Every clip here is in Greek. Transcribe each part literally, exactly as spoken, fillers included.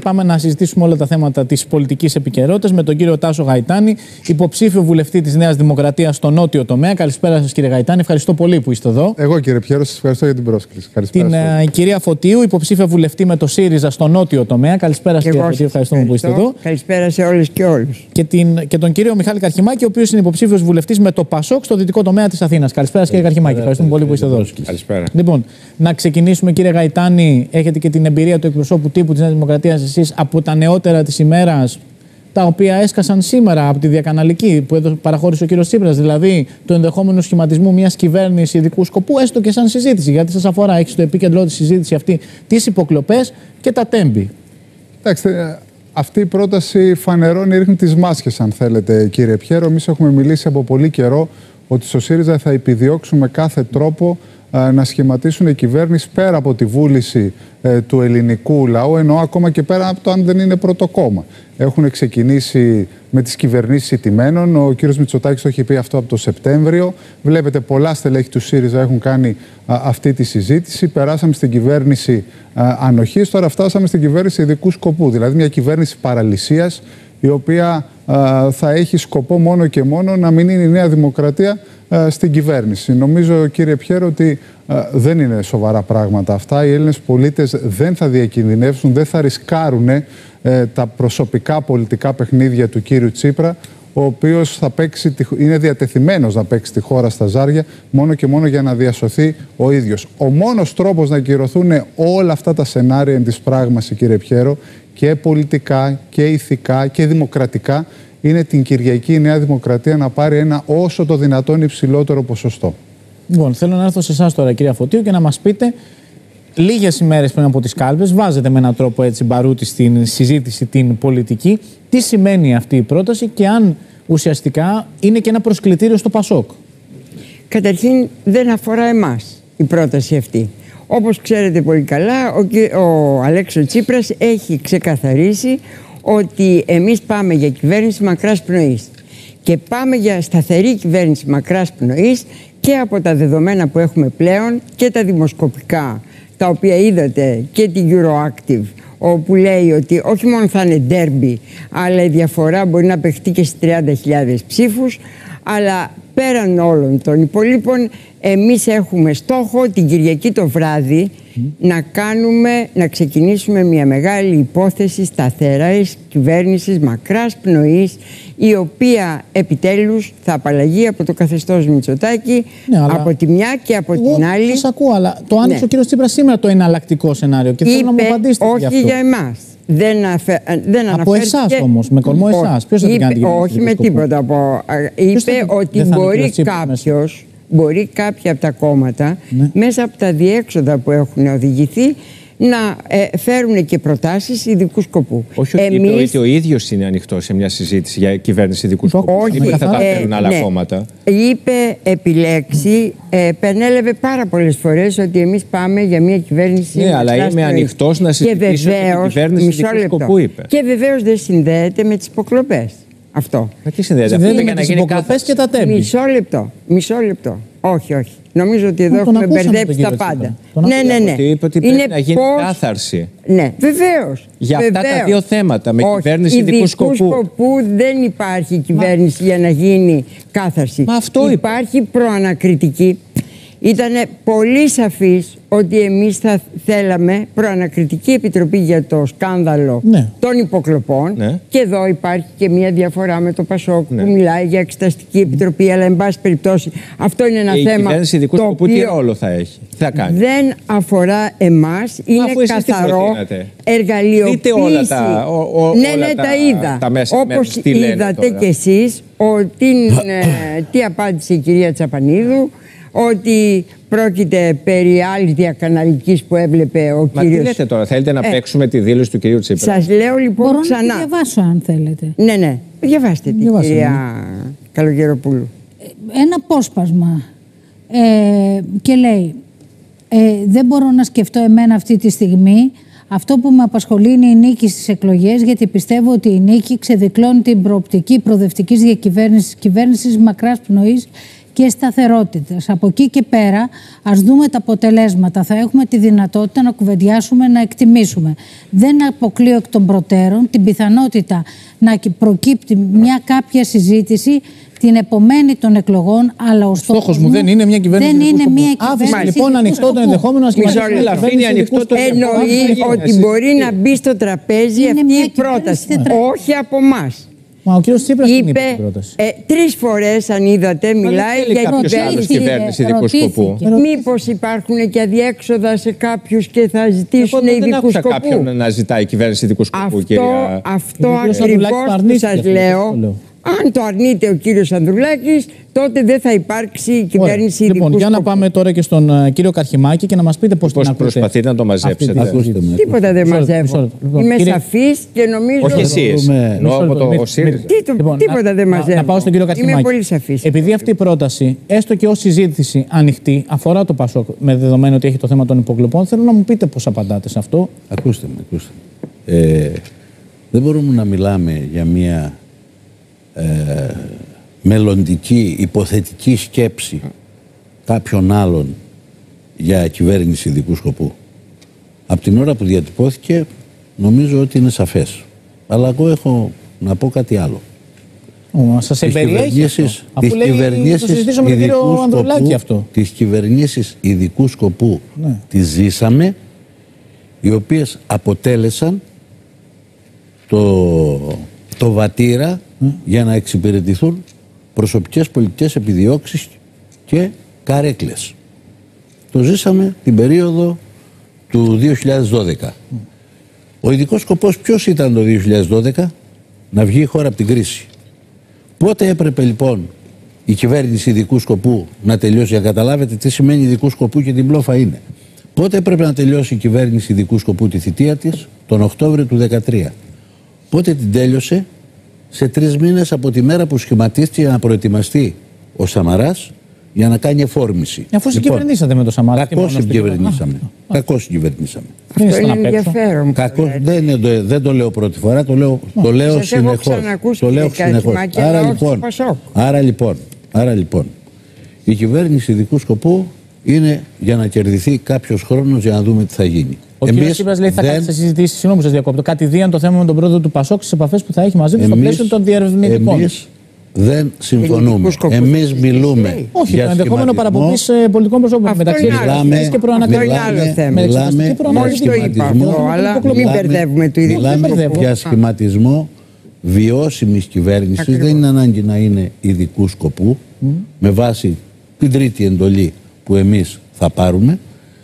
πάμε να συζητήσουμε όλα τα θέματα της πολιτικής επικαιρότητας με τον κύριο Τάσο Γαϊτάνη, υποψήφιο βουλευτή της Νέας Δημοκρατίας στο νότιο τομέα. Καλησπέρα σας, κύριε Γαϊτάνη. Ευχαριστώ πολύ που είστε εδώ. Εγώ, κύριε Πιέρο, σας ευχαριστώ για την πρόσκληση. Καλησπέρα. Την uh, κυρία Φωτίου, υποψήφια βουλευτή με το ΣΥΡΙΖΑ στο νότιο τομέα. Καλησπέρα σας, κύριε Φωτίου. Ευχαριστούμε που είστε εδώ. Καλησπέρα σε όλες και όλους. Και, την, και τον κύριο Μιχάλη Καρχημάκη, ο οποίος είναι υποψήφιος βουλευτής με το ΠΑΣΟΚ στο δυτικό τομέα της Αθήνας. Καλησπέρα, κύριε Καρχημάκη. Ευχαριστούμε πολύ που είστε εδώ. Καλησπέρα. Λοιπόν, να ξεκινήσουμε, κύριε Γαϊτάνη. Έχετε και την εμπειρία του εκπροσώπου τύπου της Νέας Δημοκρατίας εσείς από τα νεότερα της ημέρας, τα οποία έσκασαν σήμερα από τη διακαναλική που παραχώρησε ο κύριος Τσίπρας, δηλαδή το ενδεχόμενο σχηματισμού μιας κυβέρνησης ειδικού σκοπού, έστω και σαν συζήτηση, γιατί σας αφορά, έχει στο επίκεντρό της συζήτηση αυτή τις υποκλοπές και τα τέμπη. Κοιτάξτε, αυτή η πρόταση φανερώνει, ρίχνει τις μάσκες, αν θέλετε, κύριε Πιέρο. Εμείς έχουμε μιλήσει από πολύ καιρό ότι στο ΣΥΡΙΖΑ θα επιδιώξουμε με κάθε τρόπο να σχηματίσουν η κυβέρνηση πέρα από τη βούληση ε, του ελληνικού λαού, εννοώ ακόμα και πέρα από το αν δεν είναι πρωτοκόμμα. Έχουν ξεκινήσει με τις κυβερνήσεις ηττημένων. Ο κύριος Μητσοτάκης το έχει πει αυτό από το Σεπτέμβριο. Βλέπετε, πολλά στελέχη του ΣΥΡΙΖΑ έχουν κάνει α, αυτή τη συζήτηση. Περάσαμε στην κυβέρνηση α, ανοχής, τώρα φτάσαμε στην κυβέρνηση ειδικού σκοπού. Δηλαδή μια κυβέρνηση παραλυσίας, η οποία α, θα έχει σκοπό μόνο και μόνο να μην είναι η Νέα Δημοκρατία α, στην κυβέρνηση. Νομίζω, κύριε Πιέρο, ότι α, δεν είναι σοβαρά πράγματα αυτά. Οι Έλληνες πολίτες δεν θα διακινδυνεύσουν, δεν θα ρισκάρουν ε, τα προσωπικά πολιτικά παιχνίδια του κύριου Τσίπρα, ο οποίος θα παίξει, είναι διατεθειμένος να παίξει τη χώρα στα ζάρια μόνο και μόνο για να διασωθεί ο ίδιος. Ο μόνος τρόπος να ακυρωθούν όλα αυτά τα σενάρια εν της πράγμαση, κύριε Πιέρο, και πολιτικά και ηθικά και δημοκρατικά, είναι την Κυριακή η Νέα Δημοκρατία να πάρει ένα όσο το δυνατόν υψηλότερο ποσοστό. Λοιπόν, θέλω να έρθω σε εσάς τώρα, κυρία Φωτίου, και να μας πείτε, λίγες ημέρες πριν από τις κάλπες, βάζετε με έναν τρόπο έτσι μπαρούτι στην συζήτηση την πολιτική. Τι σημαίνει αυτή η πρόταση και αν ουσιαστικά είναι και ένα προσκλητήριο στο ΠΑΣΟΚ? Καταρχήν, δεν αφορά εμάς η πρόταση αυτή. Όπως ξέρετε πολύ καλά, ο, ο Αλέξος Τσίπρας έχει ξεκαθαρίσει ότι εμείς πάμε για κυβέρνηση μακράς πνοής. Και πάμε για σταθερή κυβέρνηση μακράς πνοής και από τα δεδομένα που έχουμε πλέον και τα δημοσκοπικά, τα οποία είδατε, και την Euroactiv, όπου λέει ότι όχι μόνο θα είναι ντέρμπι, αλλά η διαφορά μπορεί να παιχτεί και στις τριάντα χιλιάδες ψήφους, αλλά πέραν όλων των υπολείπων, εμείς έχουμε στόχο την Κυριακή το βράδυ mm. να κάνουμε, να ξεκινήσουμε μια μεγάλη υπόθεση σταθερής κυβέρνησης μακράς πνοής, η οποία επιτέλους θα απαλλαγεί από το καθεστώς Μητσοτάκη, ναι, από τη μια και από εγώ την άλλη. Σας ακούω, αλλά το άνοιξε ναι. ο κύριος Τσίπρας σήμερα το εναλλακτικό σενάριο και θέλω να μου απαντήσετε όχι γι' αυτό. για εμάς. Δεν, αφε, δεν από εσάς όμως, με κορμό εσάς. Ποιος θα την κάνει? Όχι με τίποτα. Από, είπε ότι μπορεί κάποιος, μπορεί κάποια από τα κόμματα, ναι. μέσα από τα διέξοδα που έχουν οδηγηθεί, να ε, φέρουν και προτάσεις ειδικού σκοπού. Όχι ότι Εμείς... είπε ο ίδιος είναι ανοιχτός σε μια συζήτηση για κυβέρνηση ειδικού σκοπού. Όχι, είπε θα τα φέρουν ε, άλλα ναι. κόμματα. Είπε επιλέξει, ε, επενέλευε πάρα πολλές φορές ότι εμείς πάμε για μια κυβέρνηση. Ναι, αλλά είμαι ανοιχτός να συζητήσω για την κυβέρνηση ειδικού σκοπού, είπε. Και βεβαίως δεν συνδέεται με τις υποκλοπές. Αυτό. Με τι συνδέεται? Συνδέεται με τις υποκλοπές και τα τέμπη. Μισό λεπτό. Μισό λεπτό. Όχι, όχι. Νομίζω ότι εδώ έχουμε μπερδέψει τα πάντα. Ναι, ναι, ναι. Είπε ότι πρέπει να γίνει κάθαρση. Ναι, βεβαίως. Για αυτά τα δύο θέματα, με κυβέρνηση ειδικού σκοπού. σκοπού δεν υπάρχει κυβέρνηση για να γίνει κάθαρση. Μα αυτό υπάρχει προανακριτική. Ήταν πολύ σαφής ότι εμείς θα θέλαμε προανακριτική επιτροπή για το σκάνδαλο ναι. των υποκλοπών. Ναι. Και εδώ υπάρχει και μια διαφορά με το ΠΑΣΟΚ ναι. που μιλάει για εξεταστική επιτροπή, αλλά εν πάση περιπτώσει αυτό είναι ένα και θέμα. Η κυβέρνηση ειδικού σκοπού τι ρόλο θα έχει, τι θα κάνει? Δεν αφορά εμάς, είναι καθαρό εργαλειοποίηση. Δείτε όλα τα, ο, ο, ναι, όλα ναι, τα, τα είδα. Τα μέσα όπως είδατε κι εσείς, ότι, ε, τι απάντησε η κυρία Τσαπανίδου, ότι πρόκειται περί άλλης διακαναλικής που έβλεπε ο Μα κύριος... Μα τι λέτε τώρα, θέλετε να ε, παίξουμε τη δήλωση του κυρίου Τσίπρα? Σας λέω λοιπόν Μπορώ ξανά. Μπορώ να τη διαβάσω αν θέλετε. Ναι, ναι. Διαβάστε τη Διαβάστε, κυρία ναι. Καλογεροπούλου. Ένα απόσπασμα ε, και λέει ε, δεν μπορώ να σκεφτώ εμένα αυτή τη στιγμή. Αυτό που με απασχολεί είναι η νίκη στις εκλογές, γιατί πιστεύω ότι η νίκη ξεδικλώνει την προοπτική προοδευτικής διακυβέρνησης, κυβέρνησης μακράς πνοής και σταθερότητας. Από εκεί και πέρα, ας δούμε τα αποτελέσματα. Θα έχουμε τη δυνατότητα να κουβεντιάσουμε, να εκτιμήσουμε. Δεν αποκλείω εκ των προτέρων την πιθανότητα να προκύπτει μια κάποια συζήτηση την επομένη των εκλογών, αλλά ο στόχος μου δεν είναι μια κυβέρνηση. Δεν είναι μια κυβέρνηση. Άφησε λοιπόν ανοιχτό το ενδεχόμενο να σχηματίσει ανοιχτό το εννοεί ότι μπορεί να μπει στο τραπέζι είναι αυτή μια η πρόταση. τετρα... Όχι από εμάς. Μα ο κύριος Τσίπρας είπε, την είπε την πρόταση. Ε, τρεις φορές, αν είδατε, μιλάει για κυβέρνηση ειδικού σκοπού. Μήπως υπάρχουν και αδιέξοδα σε κάποιους και θα ζητήσουν ειδικού σκοπού. Δεν κάποιον να ζητάει κυβέρνηση ειδικού σκοπού, αυτό, κυρία. Αυτό ακριβώς που σας λέω. Αν το αρνείται ο κύριος Ανδρουλάκης, τότε δεν θα υπάρξει κυβέρνηση ειδικού Λοιπόν, σκοπού. για να πάμε τώρα και στον uh, κύριο Καρχημάκη και να μας πείτε πώς την ακούτε. Προσπαθείτε να το μαζέψετε. Ακούστε με. Τίποτα δεν μαζεύω. Είμαι κύριε... σαφής και νομίζω... Όχι εσείς. Τίποτα δεν μαζεύω. Να πάω στον κύριο Καρχημάκη. Είμαι πολύ σαφής. Επειδή αυτή η πρόταση, έστω και ως συζήτηση ανοιχτή, αφορά το ΠΑΣΟΚ, με δεδομένο ότι έχει το θέμα των υποκλοπών, θέλω να μου πείτε πώς απαντάτε σε αυτό. Ακούστε με, ακούστε με. Ε, δεν μπορούμε να μιλάμε για μια Ε, μελλοντική, υποθετική σκέψη κάποιων άλλων για κυβέρνηση ειδικού σκοπού. Από την ώρα που διατυπώθηκε νομίζω ότι είναι σαφές. Αλλά εγώ έχω να πω κάτι άλλο. Ω, σας εμπεριέχει αυτό. Αφού λέει, το συζητήσω με τον κύριο Ανδρουλάκη αυτό. Τις κυβερνήσεις ειδικού σκοπού ναι. τις ζήσαμε, οι οποίες αποτέλεσαν το, το βατήρα Mm. για να εξυπηρετηθούν προσωπικές πολιτικές επιδιώξεις και καρέκλες. Το ζήσαμε την περίοδο του δύο χιλιάδες δώδεκα. Mm. Ο ειδικός σκοπός ποιος ήταν το δύο χιλιάδες δώδεκα? Να βγει η χώρα από την κρίση. Πότε έπρεπε λοιπόν η κυβέρνηση ειδικού σκοπού να τελειώσει? Για καταλάβετε τι σημαίνει ειδικού σκοπού και την πλόφα είναι. Πότε έπρεπε να τελειώσει η κυβέρνηση ειδικού σκοπού τη θητεία της? Τον Οκτώβριο του δύο χιλιάδες δεκατρία. Πότε την τέλειωσε? Σε τρεις μήνες από τη μέρα που σχηματίστηκε για να προετοιμαστεί ο Σαμαράς για να κάνει εφόρμηση. Αφού συγκυβερνήσατε με τον Σαμαρά. Κακώς συγκυβερνήσαμε. Κακώς συγκυβερνήσαμε. Αυτό είναι ενδιαφέρον. Κακώς, δεν, είναι, δεν το λέω πρώτη φορά, το λέω, το λέω συνεχώς. Το λέω συνεχώς. Άρα λοιπόν, άρα λοιπόν, άρα λοιπόν, η κυβέρνηση ειδικού σκοπού είναι για να κερδιθεί κάποιος χρόνος για να δούμε τι θα γίνει. Ο κ. Τσίπρας λέει θα δεν... κάνει σε συζητήσεις, συγγνώμη που σας διακόπτω, κατηδίαν το θέμα με τον πρόεδρο του ΠΑΣΟΚ στις επαφές που θα έχει μαζί του στο πλαίσιο των διερευνητικών. Εμείς δεν συμφωνούμε. Εμείς μιλούμε. Όχι, για το ενδεχόμενο παραπομπής πολιτικών προσώπων μεταξύ της και προανακριτικών. Μιλάμε για σχηματισμό, αλλά μην μπερδεύουμε το ίδιο. Μιλάμε για σχηματισμό βιώσιμης κυβέρνησης. Δεν είναι ανάγκη να είναι ειδικού σκοπού με βάση την τρίτη εντολή που εμείς θα πάρουμε.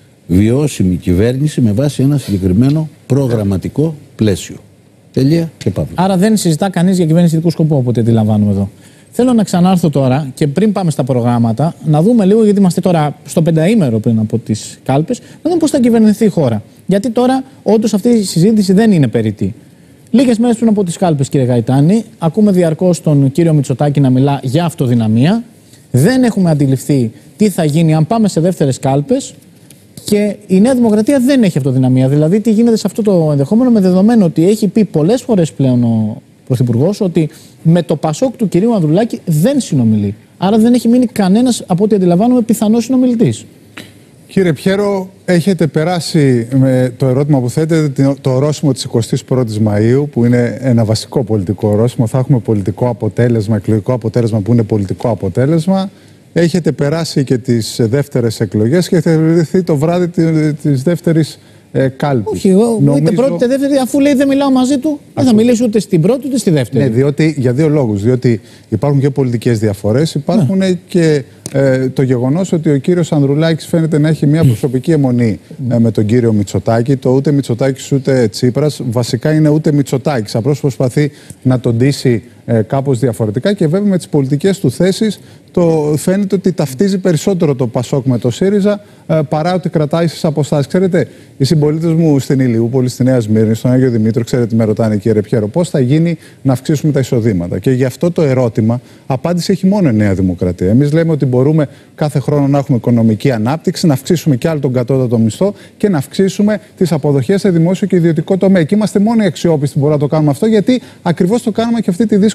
Βιώσιμη κυβέρνηση με βάση ένα συγκεκριμένο προγραμματικό πλαίσιο. Τελεία και πάμε. Άρα δεν συζητά κανείς για κυβέρνηση ειδικού σκοπού, από ό,τι αντιλαμβάνομαι εδώ. Θέλω να ξανάρθω τώρα και πριν πάμε στα προγράμματα, να δούμε λίγο, γιατί είμαστε τώρα στο πενταήμερο πριν από τις κάλπες, να δούμε πώς θα κυβερνηθεί η χώρα. Γιατί τώρα όντως αυτή η συζήτηση δεν είναι περιττή. Λίγες μέρες πριν από τις κάλπες, κύριε Γαϊτάνη, ακούμε διαρκώς τον κύριο Μητσοτάκη να μιλά για αυτοδυναμία. Δεν έχουμε αντιληφθεί τι θα γίνει αν πάμε σε δεύτερες κάλπες. Και η Νέα Δημοκρατία δεν έχει αυτοδυναμία. Δηλαδή, τι γίνεται σε αυτό το ενδεχόμενο, με δεδομένο ότι έχει πει πολλές φορές πλέον ο Πρωθυπουργός ότι με το ΠΑΣΟΚ του κυρίου Ανδρουλάκη δεν συνομιλεί. Άρα δεν έχει μείνει κανένας, από ό,τι αντιλαμβάνομαι, πιθανός συνομιλητής. Κύριε Πιέρο, έχετε περάσει με το ερώτημα που θέτετε το ορόσημο της εικοστής πρώτης Μαΐου, που είναι ένα βασικό πολιτικό ορόσημο. Θα έχουμε πολιτικό αποτέλεσμα, εκλογικό αποτέλεσμα που είναι πολιτικό αποτέλεσμα. Έχετε περάσει και τις δεύτερες εκλογές και έχετε βρεθεί το βράδυ της δεύτερης ε, κάλπης. Όχι, εγώ Νομίζω... ούτε πρώτη, ούτε δεύτερη, αφού λέει δεν μιλάω μαζί του, δεν θα μιλήσω ούτε στην πρώτη ούτε στη δεύτερη. Ναι, διότι, για δύο λόγους. Διότι υπάρχουν και πολιτικές διαφορές, υπάρχουν ναι. και ε, το γεγονός ότι ο κύριος Ανδρουλάκης φαίνεται να έχει μια προσωπική αιμονή ε, με τον κύριο Μητσοτάκη. Το ούτε Μητσοτάκης ούτε Τσίπρας βασικά είναι ούτε Μητσοτάκης. Απλώς προσπαθεί να τον ντύσει ε, κάπως διαφορετικά και βέβαια με τις πολιτικές του θέσεις το φαίνεται ότι ταυτίζει περισσότερο το ΠΑΣΟΚ με το ΣΥΡΙΖΑ ε, παρά ότι κρατάει στις αποστάσεις. Ξέρετε, οι συμπολίτες μου στην Ηλιούπολη, στη Νέα Σμύρνη, στον Άγιο Δημήτριο, ξέρετε, με ρωτάνε, κύριε Πιέρο, πώς θα γίνει να αυξήσουμε τα εισοδήματα. Και γι' αυτό το ερώτημα απάντηση έχει μόνο η Νέα Δημοκρατία. Εμείς λέμε ότι μπορούμε κάθε χρόνο να έχουμε οικονομική ανάπτυξη, να αυξήσουμε κι άλλο τον κατώτατο μισθό και να αυξήσουμε τις αποδοχές σε δημόσιο και ιδιωτικό τομέα. Και είμαστε μόνο οι αξιόπιστοι που μπορούμε να το κάνουμε αυτό, γιατί ακριβώς το κάνουμε και αυτή τη δύσκολη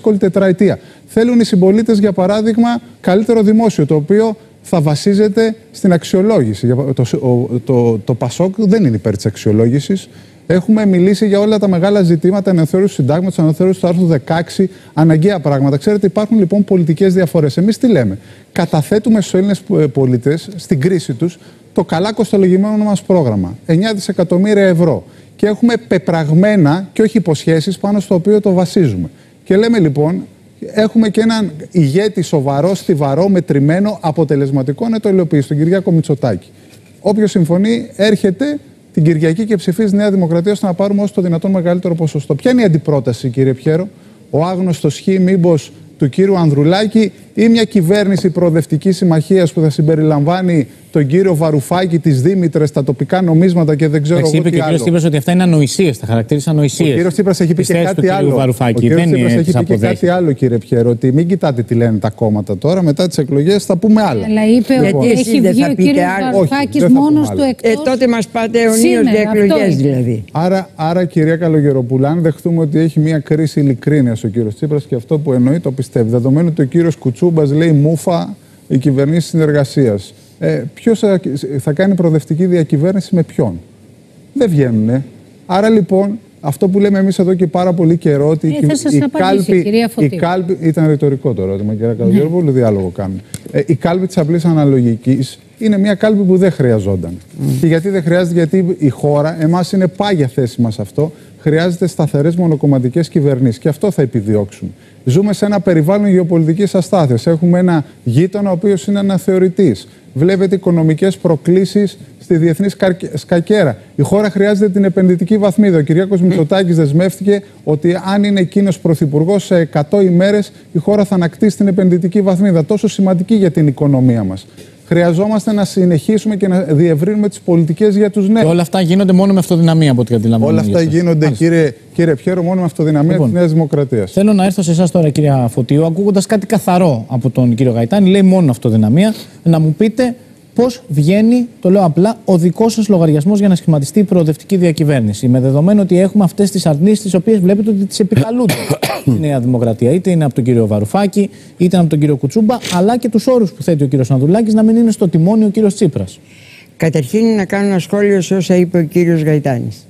δύσκολη τετραετία. Θέλουν οι συμπολίτες, για παράδειγμα, καλύτερο δημόσιο, το οποίο θα βασίζεται στην αξιολόγηση. Το, το, το, το ΠΑΣΟΚ δεν είναι υπέρ της αξιολόγησης. Έχουμε μιλήσει για όλα τα μεγάλα ζητήματα, αναθεώρηση του συντάγματος, αναθεώρηση του άρθρου δεκαέξι, αναγκαία πράγματα. Ξέρετε, υπάρχουν λοιπόν πολιτικές διαφορές. Εμείς τι λέμε? Καταθέτουμε στους Έλληνες πολίτες, στην κρίση τους, το καλά κοστολογημένο μας πρόγραμμα. εννιά δισεκατομμύρια ευρώ. Και έχουμε πεπραγμένα και όχι υποσχέσεις πάνω στο οποίο το βασίζουμε. Και λέμε λοιπόν, έχουμε και έναν ηγέτη σοβαρό, στιβαρό, μετρημένο, αποτελεσματικό να το υλοποιήσει, τον Κυριάκο Μητσοτάκη. Όποιος συμφωνεί, έρχεται την Κυριακή και ψηφίζει Νέα Δημοκρατία ώστε να πάρουμε όσο το δυνατόν μεγαλύτερο ποσοστό. Ποια είναι η αντιπρόταση, κύριε Πιέρο? Ο άγνωστος χ μήπως του κύριου Ανδρουλάκη ή μια κυβέρνηση προοδευτικής συμμαχίας που θα συμπεριλαμβάνει τον κύριο Βαρουφάκη, τις Δήμητρες, τα τοπικά νομίσματα και δεν ξέρω εγώ τι άλλο? Είπε και ο κύριος Τσίπρας ότι αυτά είναι ανοησίες, τα χαρακτήρισε ανοησίες. Ο κύριος Τσίπρας έχει πει και κάτι άλλο. Βαρουφάκη. Ο κύριος δεν Τσίπρας έχει πει και κάτι άλλο, κύριε Πιέρο, ότι μην κοιτάτε τι λένε τα κόμματα τώρα, μετά τις εκλογές θα πούμε άλλα. Αλλά είπε λοιπόν, ότι έχει βγει ο κύριος Βαρουφάκης μόνος του εκτός. Ε, τότε μας πάτε αιωνίως για εκλογές δηλαδή. Άρα, άρα, κυρία Καλογεροπούλα, αν δεχτούμε ότι έχει μια κρίση ειλικρίνειας ο κύριος Τσίπρας και αυτό που εννοεί το πιστεύει, δεδομένου ότι ο κύριος Κουτσούμπας λέει μούφα η κυβερνήση συνεργασίας. Ε, ποιος θα, θα κάνει προοδευτική διακυβέρνηση με ποιον? Δεν βγαίνουνε. Άρα λοιπόν, αυτό που λέμε εμείς εδώ και πάρα πολύ καιρό, ότι ε, η, η, κάλπη, η κάλπη. Ήταν ρητορικό το ερώτημα, κυρία Καλογεροπούλου, διάλογο κάνουμε. Ε, η κάλπη της απλής αναλογικής είναι μια κάλπη που δεν χρειαζόταν. Mm. Και γιατί δεν χρειάζεται? Γιατί η χώρα, εμάς είναι πάγια θέση μας αυτό, χρειάζεται σταθερές μονοκομματικές κυβερνήσεις. Και αυτό θα επιδιώξουμε. Ζούμε σε ένα περιβάλλον γεωπολιτικής αστάθειας. Έχουμε ένα γείτονα ο οποίος είναι αναθεωρητής. Βλέπετε οικονομικές προκλήσεις στη διεθνή σκακέρα. Η χώρα χρειάζεται την επενδυτική βαθμίδα. Ο Κυριάκος Μητσοτάκης δεσμεύτηκε ότι αν είναι εκείνος πρωθυπουργός, σε εκατό ημέρες η χώρα θα ανακτήσει την επενδυτική βαθμίδα. Τόσο σημαντική για την οικονομία μας. Χρειαζόμαστε να συνεχίσουμε και να διευρύνουμε τις πολιτικές για τους νέους. Και όλα αυτά γίνονται μόνο με αυτοδυναμία, από ό,τι αντιλαμβάνομαι. Όλα αυτά γίνονται, κύριε, κύριε Πιέρο, μόνο με αυτοδυναμία λοιπόν, της Νέας Δημοκρατίας. Θέλω να έρθω σε εσάς τώρα, κυρία Φωτίου, ακούγοντας κάτι καθαρό από τον κύριο Γαϊτάνη. Λέει μόνο αυτοδυναμία. Να μου πείτε πώς βγαίνει, το λέω απλά, ο δικός σας λογαριασμός για να σχηματιστεί η προοδευτική διακυβέρνηση. Με δεδομένο ότι έχουμε αυτές τις αρνήσεις, τις οποίες βλέπετε ότι τις επικαλούνται η Νέα Δημοκρατία. Είτε είναι από τον κύριο Βαρουφάκη, είτε είναι από τον κύριο Κουτσούμπα, αλλά και τους όρους που θέτει ο κύριος Ανδρουλάκης να μην είναι στο τιμόνι ο κύριος Τσίπρας. Καταρχήν, να κάνω ένα σχόλιο σε όσα είπε ο κύριος Γαϊτάνης.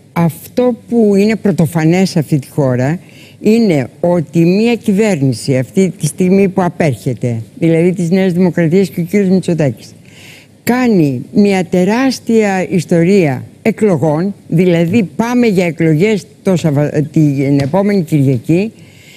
Αυτό που είναι πρωτοφανές σε αυτή τη χώρα είναι ότι μια κυβέρνηση αυτή τη στιγμή που απέρχεται, δηλαδή της Νέας Δημοκρατίας και ο κύριος Μητσοτάκης, κάνει μια τεράστια ιστορία εκλογών, δηλαδή πάμε για εκλογές το Σαββα... την επόμενη Κυριακή,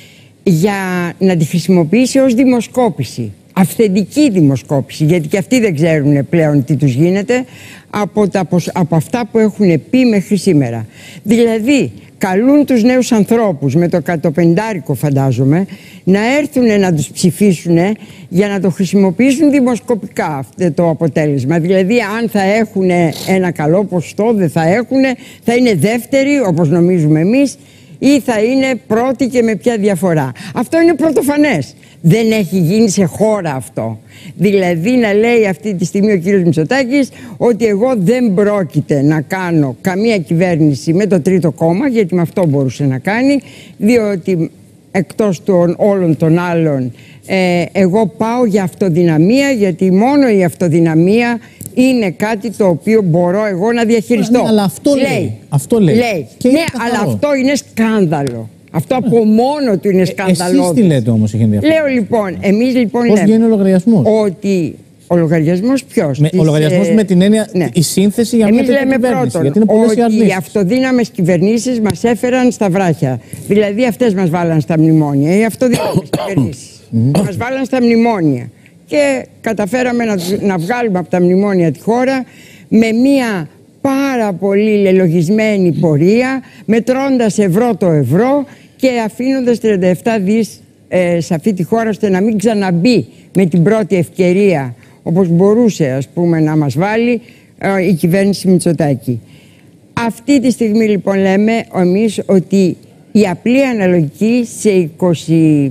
για να τη χρησιμοποιήσει ως δημοσκόπηση, αυθεντική δημοσκόπηση, γιατί και αυτοί δεν ξέρουν πλέον τι τους γίνεται από, τα... από αυτά που έχουν πει μέχρι σήμερα. Δηλαδή καλούν τους νέους ανθρώπους με το εκατοπεντάρικο, φαντάζομαι, να έρθουν να τους ψηφίσουν για να το χρησιμοποιήσουν δημοσκοπικά αυτό το αποτέλεσμα. Δηλαδή αν θα έχουν ένα καλό ποσοστό, δεν θα έχουν, θα είναι δεύτεροι όπως νομίζουμε εμείς ή θα είναι πρώτοι και με ποια διαφορά. Αυτό είναι πρωτοφανές. Δεν έχει γίνει σε χώρα αυτό. Δηλαδή να λέει αυτή τη στιγμή ο κύριος Μητσοτάκης ότι εγώ δεν πρόκειται να κάνω καμία κυβέρνηση με το τρίτο κόμμα, γιατί με αυτό μπορούσε να κάνει, διότι εκτός των όλων των άλλων ε, εγώ πάω για αυτοδυναμία, γιατί μόνο η αυτοδυναμία είναι κάτι το οποίο μπορώ εγώ να διαχειριστώ. Ναι, αλλά αυτό λέει. λέει. Αυτό λέει. λέει. Ναι, αλλά αυτό είναι σκάνδαλο. Αυτό από μόνο του είναι σκανδαλώδες. Εσείς τι λέτε όμως, έχει ενδιαφέρον? Λέω λοιπόν, εμείς λοιπόν πώς λέμε βγαίνει ο λογαριασμός? ότι ο λογαριασμός ποιος? Με, της, ο λογαριασμός ε, με την έννοια, ναι. η σύνθεση για μια τέτοια κυβέρνηση. Γιατί είναι πολλές οι αρνήσεις. Οι αυτοδύναμες κυβερνήσεις μας έφεραν στα βράχια. Δηλαδή αυτές μας βάλαν στα μνημόνια. Οι αυτοδύναμες κυβερνήσεις μας βάλαν στα μνημόνια. Και καταφέραμε να, να βγάλουμε από τα μνημόνια τη χώρα με μια πάρα πολύ λελογισμένη πορεία, μετρώντας ευρώ το ευρώ και αφήνοντας τριάντα επτά δις ε, σε αυτή τη χώρα, ώστε να μην ξαναμπεί με την πρώτη ευκαιρία, όπως μπορούσε ας πούμε να μας βάλει ε, η κυβέρνηση Μητσοτάκη. Αυτή τη στιγμή λοιπόν λέμε εμείς ότι η απλή αναλογική σε είκοσι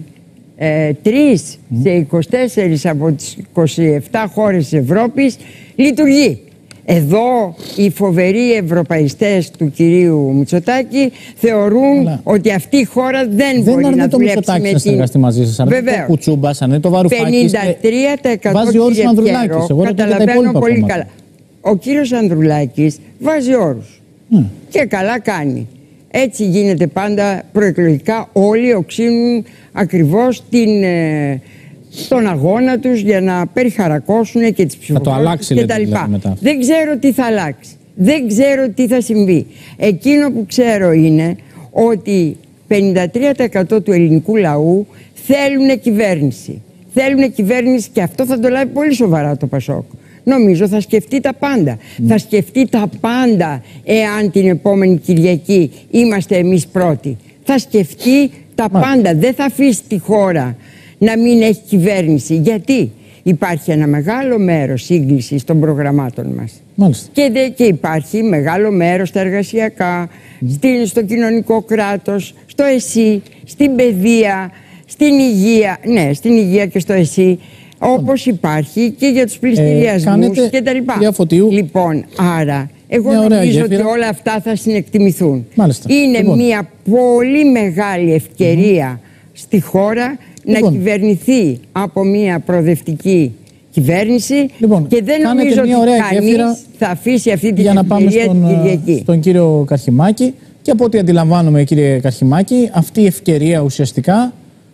τρεις, mm. σε είκοσι τέσσερις από τις είκοσι επτά χώρες της Ευρώπης λειτουργεί. Εδώ οι φοβεροί ευρωπαϊστές του κυρίου Μητσοτάκη θεωρούν Αλλά ότι αυτή η χώρα δεν, δεν μπορεί να το δουλέψει με να την... συνεργαστεί μαζί σας. Αν είναι το Κουτσούμπας, αν είναι το Βαρουφάκης. πενήντα τρία τοις εκατό βάζει όρους ο Ανδρουλάκης. Εγώ καταλαβαίνω πολύ καλά. Ο κύριος Ανδρουλάκης βάζει όρους. Mm. Και καλά κάνει. Έτσι γίνεται πάντα προεκλογικά. Όλοι οξύνουν ακριβώς την, ε, τον αγώνα τους για να περιχαρακώσουν και τις ψηφοφόρους και τα λοιπά. Δηλαδή, δεν ξέρω τι θα αλλάξει. Δεν ξέρω τι θα συμβεί. Εκείνο που ξέρω είναι ότι πενήντα τρία τοις εκατό του ελληνικού λαού θέλουν κυβέρνηση. Θέλουν κυβέρνηση και αυτό θα το λάβει πολύ σοβαρά το Πασόκ. Νομίζω θα σκεφτεί τα πάντα. Mm. Θα σκεφτεί τα πάντα εάν την επόμενη Κυριακή είμαστε εμείς πρώτοι. Θα σκεφτεί τα mm. πάντα. Δεν θα αφήσει τη χώρα να μην έχει κυβέρνηση. Γιατί υπάρχει ένα μεγάλο μέρος σύγκλησης των προγραμμάτων μας. Μάλιστα. Και, δε, και υπάρχει μεγάλο μέρος στα εργασιακά, mm. στην, στο κοινωνικό κράτος, στο ΕΣΥ, στην παιδεία, στην υγεία. Ναι, στην υγεία και στο ΕΣΥ. Όπως υπάρχει και για τους πληστηριασμούς ε, και τα λοιπά. Λοιπόν, άρα, εγώ νομίζω ότι όλα αυτά θα συνεκτιμηθούν. Μάλιστα. Είναι λοιπόν. μια πολύ μεγάλη ευκαιρία mm. στη χώρα λοιπόν. να κυβερνηθεί από μια προοδευτική κυβέρνηση λοιπόν, και δεν νομίζω ότι κανείς θα αφήσει αυτή την για ευκαιρία να πάμε την Κυριακή. Στον κύριο Καρχιμάκη. Και από ό,τι αντιλαμβάνομαι, κύριε Καρχιμάκη, αυτή η ευκαιρία ουσιαστικά,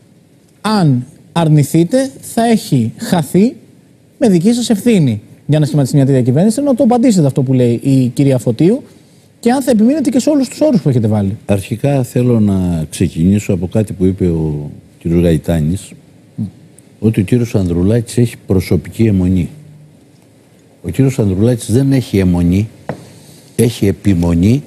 αν αρνηθείτε, θα έχει χαθεί με δική σας ευθύνη για να σχηματίσει μια τέτοια κυβέρνηση. Να το απαντήσετε αυτό που λέει η κυρία Φωτίου και αν θα επιμείνετε και σε όλους τους όρους που έχετε βάλει. Αρχικά θέλω να ξεκινήσω από κάτι που είπε ο κ. Γαϊτάνης, mm. ότι ο κ. Ανδρουλάκης έχει προσωπική αιμονή. Ο κ. Ανδρουλάκης δεν έχει αιμονή, έχει επιμονή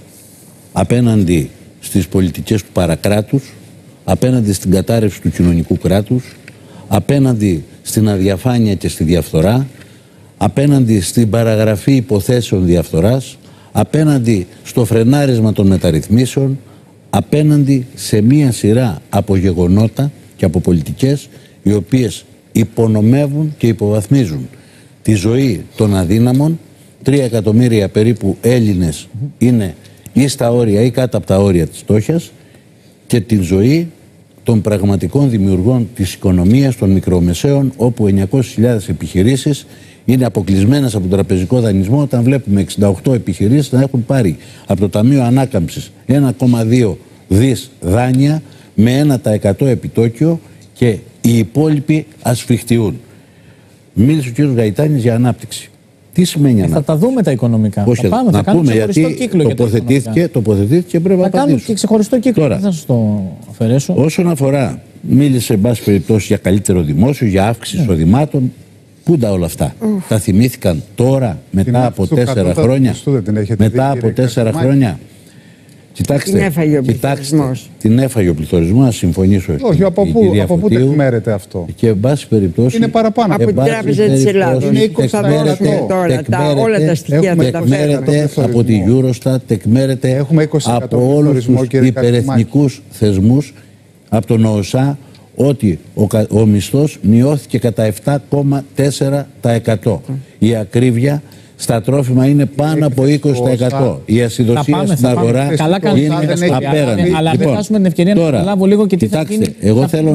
απέναντι στις πολιτικές του παρακράτους, απέναντι στην κατάρρευση του κοινωνικού κράτους, απέναντι στην αδιαφάνεια και στη διαφθορά, απέναντι στην παραγραφή υποθέσεων διαφθοράς, απέναντι στο φρενάρισμα των μεταρρυθμίσεων, απέναντι σε μία σειρά από γεγονότα και από πολιτικές οι οποίες υπονομεύουν και υποβαθμίζουν τη ζωή των αδύναμων. Τρία εκατομμύρια περίπου Έλληνες είναι ή στα όρια ή κάτω από τα όρια της φτώχειας, και την ζωή των πραγματικών δημιουργών της οικονομίας, των μικρομεσαίων, όπου εννιακόσιες χιλιάδες επιχειρήσεις είναι αποκλεισμένες από τον τραπεζικό δανεισμό, όταν βλέπουμε εξήντα οκτώ επιχειρήσεις να έχουν πάρει από το Ταμείο Ανάκαμψης ένα κόμμα δύο δις δάνεια με ένα τοις εκατό επιτόκιο και οι υπόλοιποι ασφιχτιούν. Μίλησε ο κ. Γαϊτάνης για ανάπτυξη. Τι σημαίνει ανάπτυξη? Θα τα δούμε τα οικονομικά. Πώς θα πάμε, να θα πούμε, γιατί τοποθετήθηκε, τοποθετήθηκε, πρέπει να απαντήσουμε. Θα κάνουμε και ξεχωριστό κύκλο. Τώρα, δεν θα σας το αφαιρέσω. Όσον αφορά, μίλησε εν πάση περιπτώσει για καλύτερο δημόσιο, για αύξηση εισοδημάτων. Πού τα όλα αυτά? Uh. Τα θυμήθηκαν τώρα, μετά από τέσσερα χρόνια. Μετά από τέσσερα χρόνια. Κοιτάξτε, την έφαγε ο πληθωρισμός. Την έφαγε ο πληθωρισμός, να συμφωνήσω. Όχι, από πού, από πού τεκμέρεται αυτό? Και εν πάση περιπτώσει. Είναι παραπάνω. Από την Τράπεζα της Ελλάδας. Είναι είκοσι τοις εκατό τώρα. Τα, όλα τα στοιχεία τα τεκμέρεται από τη Eurostat, τεκμέρεται από όλους τους υπερεθνικούς θεσμούς, από τον ΟΣΑ, ότι ο, ο μισθός μειώθηκε κατά επτά κόμμα τέσσερα τοις εκατό. Η ακρίβεια στα τρόφιμα είναι πάνω από είκοσι τοις εκατό. Η ασυδοσία στην αγορά είναι απέραντη. Αλλά δεν χάσουμε την ευκαιρία να καταλάβω λίγο και τι θα γίνει εγώ θέλω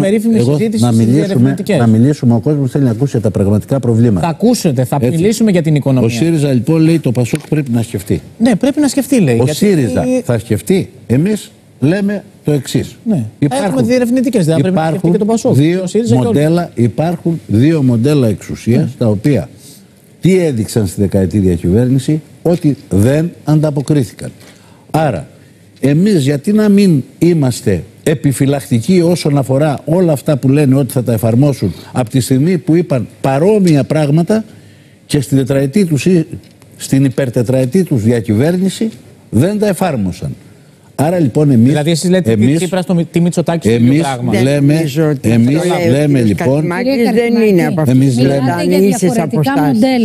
να μιλήσουμε, να μιλήσουμε, ο κόσμος θέλει να ακούσει τα πραγματικά προβλήματα. Θα ακούσετε, θα Έτσι. μιλήσουμε για την οικονομία. Ο ΣΥΡΙΖΑ λοιπόν λέει το Πασόκ πρέπει να σκεφτεί. Ναι, πρέπει να σκεφτεί λέει. Ο γιατί... ΣΥΡΙΖΑ θα σκεφτεί. Εμείς λέμε το εξής. Ναι. Έχουμε διερευνητικές, δεν πρέπει να σκεφτεί και το Πασόκ. Δύο μοντέλα, υπάρχουν δύο μοντέλα εξουσίας, ναι. τα οποία τι έδειξαν στη δεκαετή διακυβέρνηση? Ότι δεν ανταποκρίθηκαν. Άρα, εμείς γιατί να μην είμαστε επιφυλακτικοί όσον αφορά όλα αυτά που λένε ότι θα τα εφαρμόσουν από τη στιγμή που είπαν παρόμοια πράγματα και στην, τετραετή τους, στην υπερτετραετή τους διακυβέρνηση δεν τα εφάρμοσαν. Άρα λοιπόν εμείς... Δηλαδή εσείς λέτε εμείς, Τσίπρα στο τι Μητσοτάκη στο ίδιο πράγμα. Λέμε, εμείς λέμε λοιπόν... δεν είναι από εμείς μιλάτε για διαφορετικά μοντέλα.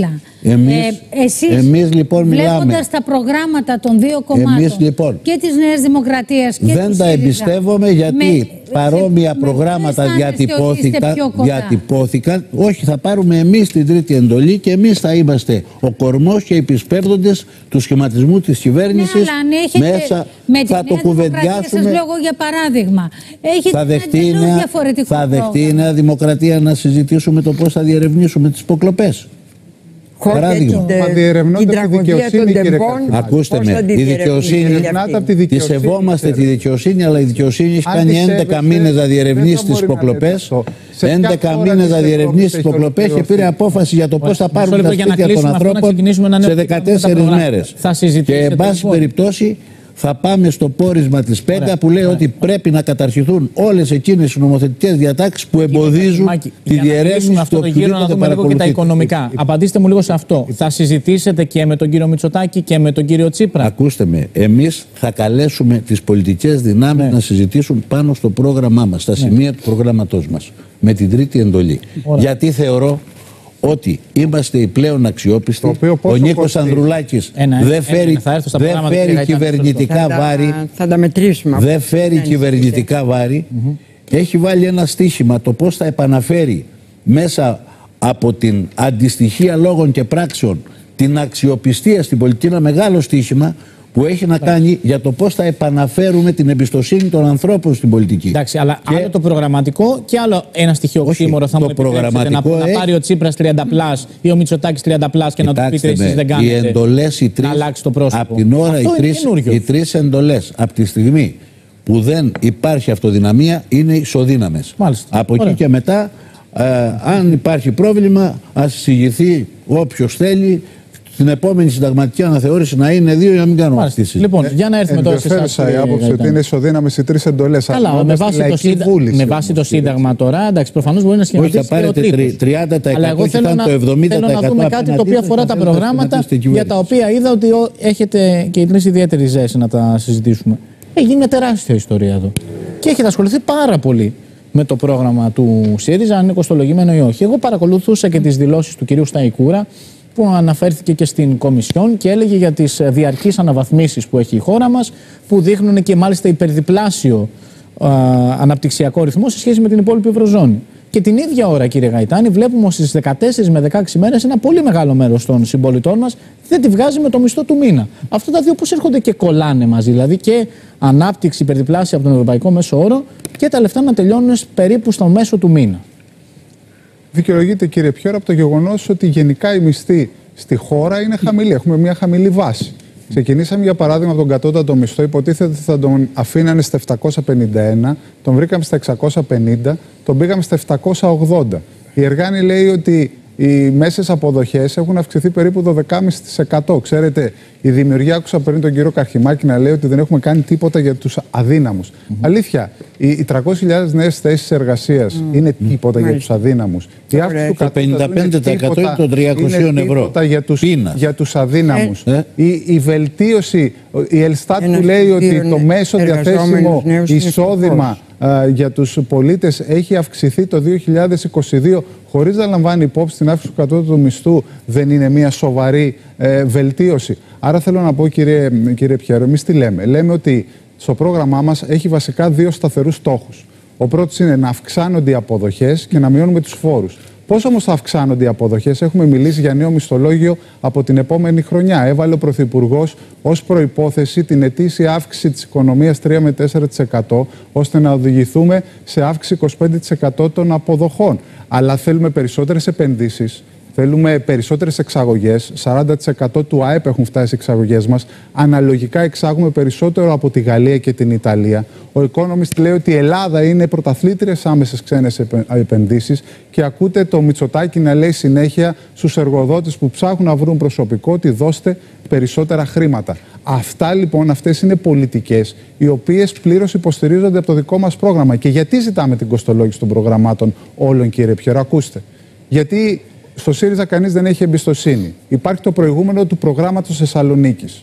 Εμείς, ε, εσείς, εμείς λοιπόν μιλάμε. Βλέποντας τα προγράμματα των δύο κομμάτων Εμείς, λοιπόν, και της Νέας Δημοκρατίας και δεν του τα ΣΥΡΙΖΑ, εμπιστεύομαι γιατί με, παρόμοια με, προγράμματα με διατυπώθηκαν, διατυπώθηκαν, διατυπώθηκαν. Όχι, θα πάρουμε εμείς την τρίτη εντολή και εμείς θα είμαστε ο κορμός και οι επισπέρδοντες του σχηματισμού της κυβέρνησης. Ναι, αλλά αν έχετε, μέσα με τη θα το Νέα Δημοκρατία, κουβεντιάσουμε. σας λέω για παράδειγμα. Έχετε Θα δεχτεί, ένα νέα, διαφορετικό θα δεχτεί η πρόγραμμα. Νέα Δημοκρατία να συζητήσουμε το πώς θα διερευνήσουμε τις υποκλοπές. Παράδειγμα. Μα διερευνώνται από τη δικαιοσύνη, κύριε Καρχημάκη. Ακούστε με, η δικαιοσύνη, τη σεβόμαστε τη δικαιοσύνη, αλλά η δικαιοσύνη έχει κάνει έντεκα μήνες να διερευνήσει τις υποκλοπές. έντεκα μήνες να διερευνήσει τις υποκλοπές και πήρε απόφαση για το πώς θα πάρουν τα σπίτια των ανθρώπων σε δεκατέσσερις μέρες. Και εν πάση περιπτώσει θα πάμε στο πόρισμα της ΠΕΚΑ που λέει ότι πρέπει να καταρχηθούν όλες εκείνες οι νομοθετικές διατάξεις που εμποδίζουν τη διερεύνηση αυτό το γύρο, να δούμε λίγο και τα οικονομικά. Απαντήστε μου λίγο σε αυτό. Θα συζητήσετε και με τον κύριο Μητσοτάκη και με τον κύριο Τσίπρα? Ακούστε με, εμείς θα καλέσουμε τις πολιτικές δυνάμεις ναι. να συζητήσουν πάνω στο πρόγραμμά μας, στα ναι. σημεία του προγραμματός μας, με την τρίτη εντολή. Ωραία. Γιατί θεωρώ ότι είμαστε οι πλέον αξιόπιστοι. Ο Νίκος Ανδρουλάκης δεν φέρει, δε φέρει κυβερνητικά θα βάρη. Τα, θα τα μετρήσουμε. Δεν φέρει κυβερνητικά βάρη. Mm-hmm. Έχει βάλει ένα στίχημα το πώς θα επαναφέρει μέσα από την αντιστοιχεία λόγων και πράξεων την αξιοπιστία στην πολιτική. Ένα μεγάλο στίχημα που έχει να κάνει για το πώς θα επαναφέρουμε την εμπιστοσύνη των ανθρώπων στην πολιτική. Εντάξει, αλλά και άλλο το προγραμματικό και άλλο ένα στοιχείο οξύμορο θα μου επιτρέψετε να, να πάρει ο Τσίπρας τριάντα πλάς ή ο Μητσοτάκης τριάντα πλάς και Κοιτάξτε να του πείτε εσείς δεν κάνετε. Οι εντολές, οι τρεις, να αλλάξει το πρόσωπο. Από την ώρα οι τρεις, οι τρεις εντολές, από τη στιγμή που δεν υπάρχει αυτοδυναμία, είναι ισοδύναμες. Μάλιστα. Από Ωραία. εκεί και μετά, ε, αν υπάρχει πρόβλημα, ας εισηγηθεί όποιος θέλει. Στην επόμενη συνταγματική αναθεώρηση να είναι δύο για να μην κάνουμε αυτή τη συζήτηση. Λοιπόν, για να έρθουμε τώρα σε εσάς. Ενδιαφέρουσα η άποψη ότι είναι ισοδύναμες οι τρεις εντολές. Καλά, με βάση, το, σύνταγμα, βούληση, με βάση το Σύνταγμα τώρα, εντάξει, προφανώς μπορεί να σχηματίσει. Όχι, θα πάρετε τριάντα τοις εκατό αλλά εγώ θέλω, να, το εβδομήντα τοις εκατό θέλω να δούμε κάτι το οποίο αφορά τα προγράμματα για τα οποία είδα ότι έχετε και οι τρεις ιδιαίτερη ζέση να τα συζητήσουμε. Έχει γίνει μια τεράστια ιστορία εδώ. Και έχετε ασχοληθεί πάρα πολύ με το πρόγραμμα του ΣΥΡΙΖΑ, αν είναι κοστολογημένο ή όχι. Εγώ παρακολουθούσα και τις δηλώσεις του κυρίου Σταϊκούρα, που αναφέρθηκε και στην Κομισιόν και έλεγε για τις διαρκείς αναβαθμίσεις που έχει η χώρα μας, που δείχνουν και μάλιστα υπερδιπλάσιο α, αναπτυξιακό ρυθμό σε σχέση με την υπόλοιπη Ευρωζώνη. Και την ίδια ώρα, κύριε Γαϊτάνη, βλέπουμε ότι στις δεκατέσσερις με δεκαέξι μέρες ένα πολύ μεγάλο μέρος των συμπολιτών μας δεν τη βγάζει με το μισθό του μήνα. Αυτά τα δύο πώς έρχονται και κολλάνε μαζί, δηλαδή και ανάπτυξη υπερδιπλάσια από τον ευρωπαϊκό μέσο όρο και τα λεφτά να τελειώνουν περίπου στο μέσο του μήνα? Δικαιολογείται, κύριε Πιέρο, από το γεγονός ότι γενικά οι μισθοί στη χώρα είναι χαμηλοί. Έχουμε μια χαμηλή βάση. Ξεκινήσαμε για παράδειγμα από τον κατώτατο μισθό. Υποτίθεται ότι θα τον αφήνανε στα επτακόσια πενήντα ένα, τον βρήκαμε στα εξακόσια πενήντα, τον πήγαμε στα επτακόσια ογδόντα. Η Εργάνη λέει ότι οι μέσες αποδοχές έχουν αυξηθεί περίπου δώδεκα κόμμα πέντε τοις εκατό. Ξέρετε, η δημιουργία, άκουσα πριν τον κύριο Καρχημάκη να λέει ότι δεν έχουμε κάνει τίποτα για τους αδύναμους. Mm-hmm. Αλήθεια, οι, οι τριακόσιες χιλιάδες νέες θέσεις εργασίας mm-hmm. είναι τίποτα mm-hmm. για τους αδύναμους. Η αύξηση του πενήντα πέντε τοις εκατό είναι των τριακοσίων ευρώ. Για τους, για τους αδύναμους. Ε. Η, η βελτίωση, η Ελστάτ που λέει ότι το μέσο διαθέσιμο εισόδημα Uh, για τους πολίτες έχει αυξηθεί το δύο χιλιάδες είκοσι δύο χωρίς να λαμβάνει υπόψη την αύξηση του κατώτατου μισθού, δεν είναι μια σοβαρή ε, βελτίωση. Άρα θέλω να πω, κύριε, κύριε Πιέρο, εμείς τι λέμε? Λέμε ότι στο πρόγραμμά μας έχει βασικά δύο σταθερούς στόχους. Ο πρώτος είναι να αυξάνονται οι αποδοχές και να μειώνουμε τους φόρους. Πώς όμως θα αυξάνονται οι αποδοχές? Έχουμε μιλήσει για νέο μισθολόγιο από την επόμενη χρονιά. Έβαλε ο Πρωθυπουργός ως προϋπόθεση την ετήσια αύξηση της οικονομίας τρία με τέσσερα τοις εκατό, ώστε να οδηγηθούμε σε αύξηση είκοσι πέντε τοις εκατό των αποδοχών. Αλλά θέλουμε περισσότερες επενδύσεις. Θέλουμε περισσότερες εξαγωγές. σαράντα τοις εκατό του ΑΕΠ έχουν φτάσει οι εξαγωγές μας. Αναλογικά εξάγουμε περισσότερο από τη Γαλλία και την Ιταλία. Ο Economist λέει ότι η Ελλάδα είναι πρωταθλήτρια σε άμεσες ξένες επενδύσεις και ακούτε το Μητσοτάκη να λέει συνέχεια στους εργοδότες που ψάχνουν να βρουν προσωπικό ότι δώστε περισσότερα χρήματα. Αυτά λοιπόν, αυτές είναι πολιτικές οι οποίες πλήρως υποστηρίζονται από το δικό μας πρόγραμμα. Και γιατί ζητάμε την κοστολόγηση των προγραμμάτων όλων, κύριε Πιέρο? Ακούστε. Γιατί στο ΣΥΡΙΖΑ κανείς δεν έχει εμπιστοσύνη. Υπάρχει το προηγούμενο του προγράμματος Θεσσαλονίκης.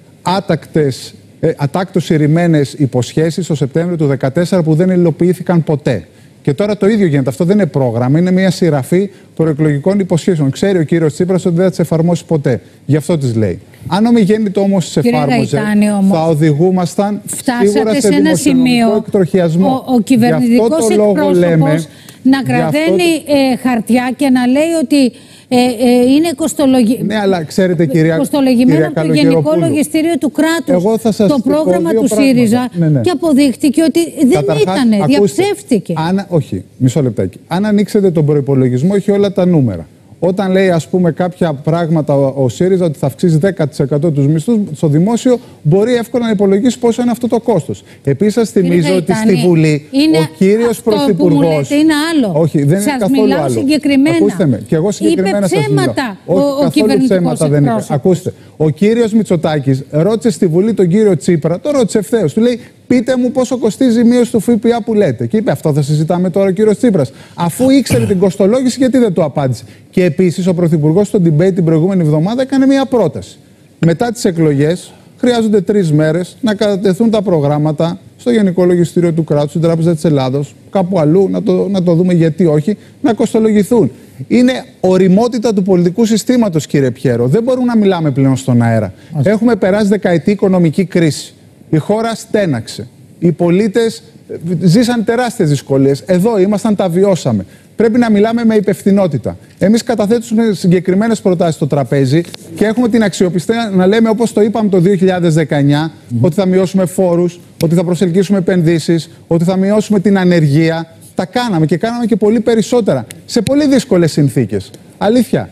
Άτακτες, ε, ατάκτως ηρημένες υποσχέσεις το Σεπτέμβριο του δύο χιλιάδες δεκατέσσερα που δεν υλοποιήθηκαν ποτέ. Και Και τώρα το ίδιο γίνεται. Αυτό δεν είναι πρόγραμμα, είναι μια σειραφή προεκλογικών υποσχέσεων. Ξέρει ο κύριος Τσίπρας ότι δεν θα τις εφαρμόσει ποτέ. Γι' αυτό τις λέει. Αν ομιγέννητο όμως τις εφάρμοζε, θα οδηγούμασταν σίγουρα σε, σε ένα σημείο εκτροχιασμό. Ο, ο κυβερνητικός εκπρόσωπος να κραταίνει αυτό... ε, χαρτιά και να λέει ότι ε, ε, είναι κοστολογη... ναι, αλλά ξέρετε, κυρία, κοστολογημένο από το Γενικό Λογιστήριο του κράτους το πρόγραμμα του ΣΥΡΙΖΑ ναι, ναι. και αποδείχτηκε ότι δεν ήταν, διαψεύστηκε. Αν, όχι, μισό λεπτάκι. Αν ανοίξετε τον προϋπολογισμό, έχει όλα τα νούμερα. Όταν λέει, ας πούμε, κάποια πράγματα ο ΣΥΡΙΖΑ ότι θα αυξήσει δέκα τοις εκατό τους μισθούς στο δημόσιο, μπορεί εύκολα να υπολογίσει πόσο είναι αυτό το κόστος. Επίσης, σας θυμίζω ότι στη Βουλή είναι ο κύριος Πρωθυπουργός. Είναι άλλο. Όχι, δεν σας είναι καθόλου μιλάω άλλο. Συγκεκριμένα. Ακούστε με. Και εγώ συγκεκριμένα είπε ψέματα σας μιλάω. ο, ο κυβερνητικός εκπρόσωπος. Ακούστε. Ο κύριος Μητσοτάκης ρώτησε στη Βουλή τον κύριο Τσίπρα, το ρώτησε ευθέως. Του λέει, πείτε μου πόσο κοστίζει η μείωση του ΦΠΑ που λέτε. Και είπε, αυτό θα συζητάμε τώρα ο κύριος Τσίπρας. Αφού ήξερε την κοστολόγηση, γιατί δεν το απάντησε. Και επίσης ο Πρωθυπουργός στο debate την προηγούμενη εβδομάδα έκανε μια πρόταση. Μετά τις εκλογές, χρειάζονται τρεις μέρες να κατατεθούν τα προγράμματα στο Γενικό Λογιστήριο του Κράτους, στην Τράπεζα της Ελλάδος, κάπου αλλού, να το, να το δούμε γιατί όχι, να κοστολογηθούν. Είναι οριμότητα του πολιτικού συστήματος, κύριε Πιέρο. Δεν μπορούμε να μιλάμε πλέον στον αέρα. Άς. Έχουμε περάσει δεκαετή οικονομική κρίση. Η χώρα στέναξε. Οι πολίτες ζήσαν τεράστιες δυσκολίες. Εδώ ήμασταν, τα βιώσαμε. Πρέπει να μιλάμε με υπευθυνότητα. Εμείς καταθέτουμε συγκεκριμένες προτάσεις στο τραπέζι και έχουμε την αξιοπιστία να λέμε, όπως το είπαμε το δύο χιλιάδες δεκαεννιά, mm-hmm. ότι θα μειώσουμε φόρους, ότι θα προσελκύσουμε επενδύσεις, ότι θα μειώσουμε την ανεργία. Τα κάναμε και κάναμε και πολύ περισσότερα. Σε πολύ δύσκολες συνθήκες. Αλήθεια.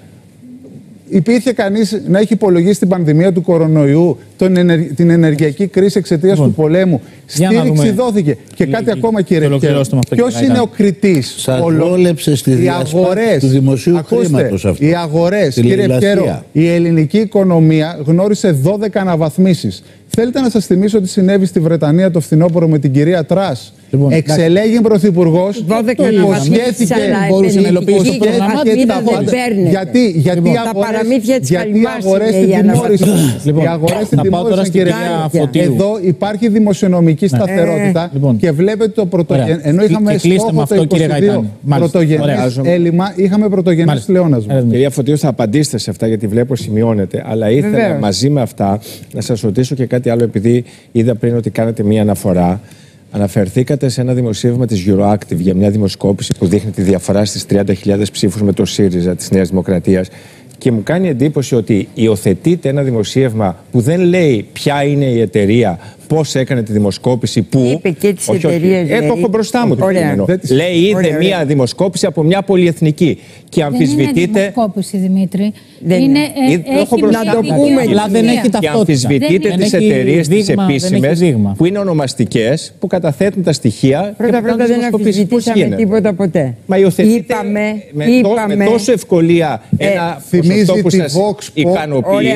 Υπήρχε κανείς να έχει υπολογίσει την πανδημία του κορονοϊού, τον ενεργ... την ενεργειακή κρίση εξαιτίας λοιπόν, του πολέμου? Στήριξη δόθηκε. Και η, κάτι η, ακόμα, κύριε Πιέρο. Ποιος είναι ο κριτής? Σας βόλεψε στη διασπάθηση του δημοσίου χρήματος αυτό. Οι αγορές, κύριε Πιέρο, η ελληνική οικονομία γνώρισε δώδεκα αναβαθμίσεις. Θέλετε να σας θυμίσω τι συνέβη στη Βρετανία το φθινόπωρο με την κυρία Τρας? Λοιπόν, εξελέγει πρωθυπουργός, υποσχέθηκε μπορούσε να υλοποιήσει το πρόγραμμα. Γιατί, γιατί οι αγορές την τιμώρησαν. Οι αγορές την τιμώρησαν, κύριε Πιέρο. Εδώ υπάρχει δημοσιονομική σταθερότητα και βλέπετε το πρωτογενές. Ενώ είχαμε στόχο το είκοσι δύο πρωτογενές έλλειμμα, είχαμε πρωτογενές πλεόνασμα. Κυρία Φωτίου, θα απαντήσετε σε αυτά γιατί βλέπω σημειώνετε. Αλλά ήθελα μαζί με αυτά να σας ρωτήσω και κάτι άλλο, επειδή είδα πριν ότι κάνατε μία αναφορά. Αναφερθήκατε σε ένα δημοσίευμα της Euroactiv για μια δημοσκόπηση που δείχνει τη διαφορά στις τριάντα χιλιάδες ψήφους με το ΣΥΡΙΖΑ της Νέας Δημοκρατίας. Και μου κάνει εντύπωση ότι υιοθετείται ένα δημοσίευμα που δεν λέει ποια είναι η εταιρεία, πώς έκανε τη δημοσκόπηση, πού. Είπε και τις εταιρείες. Ε, το έχω μπροστά μου το κείμενο. Λέει, είδε μια δημοσκόπηση από μια πολυεθνική. Και αμφισβητείται. Δεν είναι δημοσκόπηση, Δημήτρη. Δεν είναι. Ε, ε, έχει να το πούμε. Αλλά δεν έχει ταυτότητα. Και αμφισβητείται τις εταιρείες τις επίσημες που είναι ονομαστικές, που καταθέτουν τα στοιχεία. Πρώτα απ' όλα δεν αμφισβητήσαμε τίποτα ποτέ. Μα υιοθετείτε με τόσο ευκολία ένα ποσοστό που σας ικανοποιεί.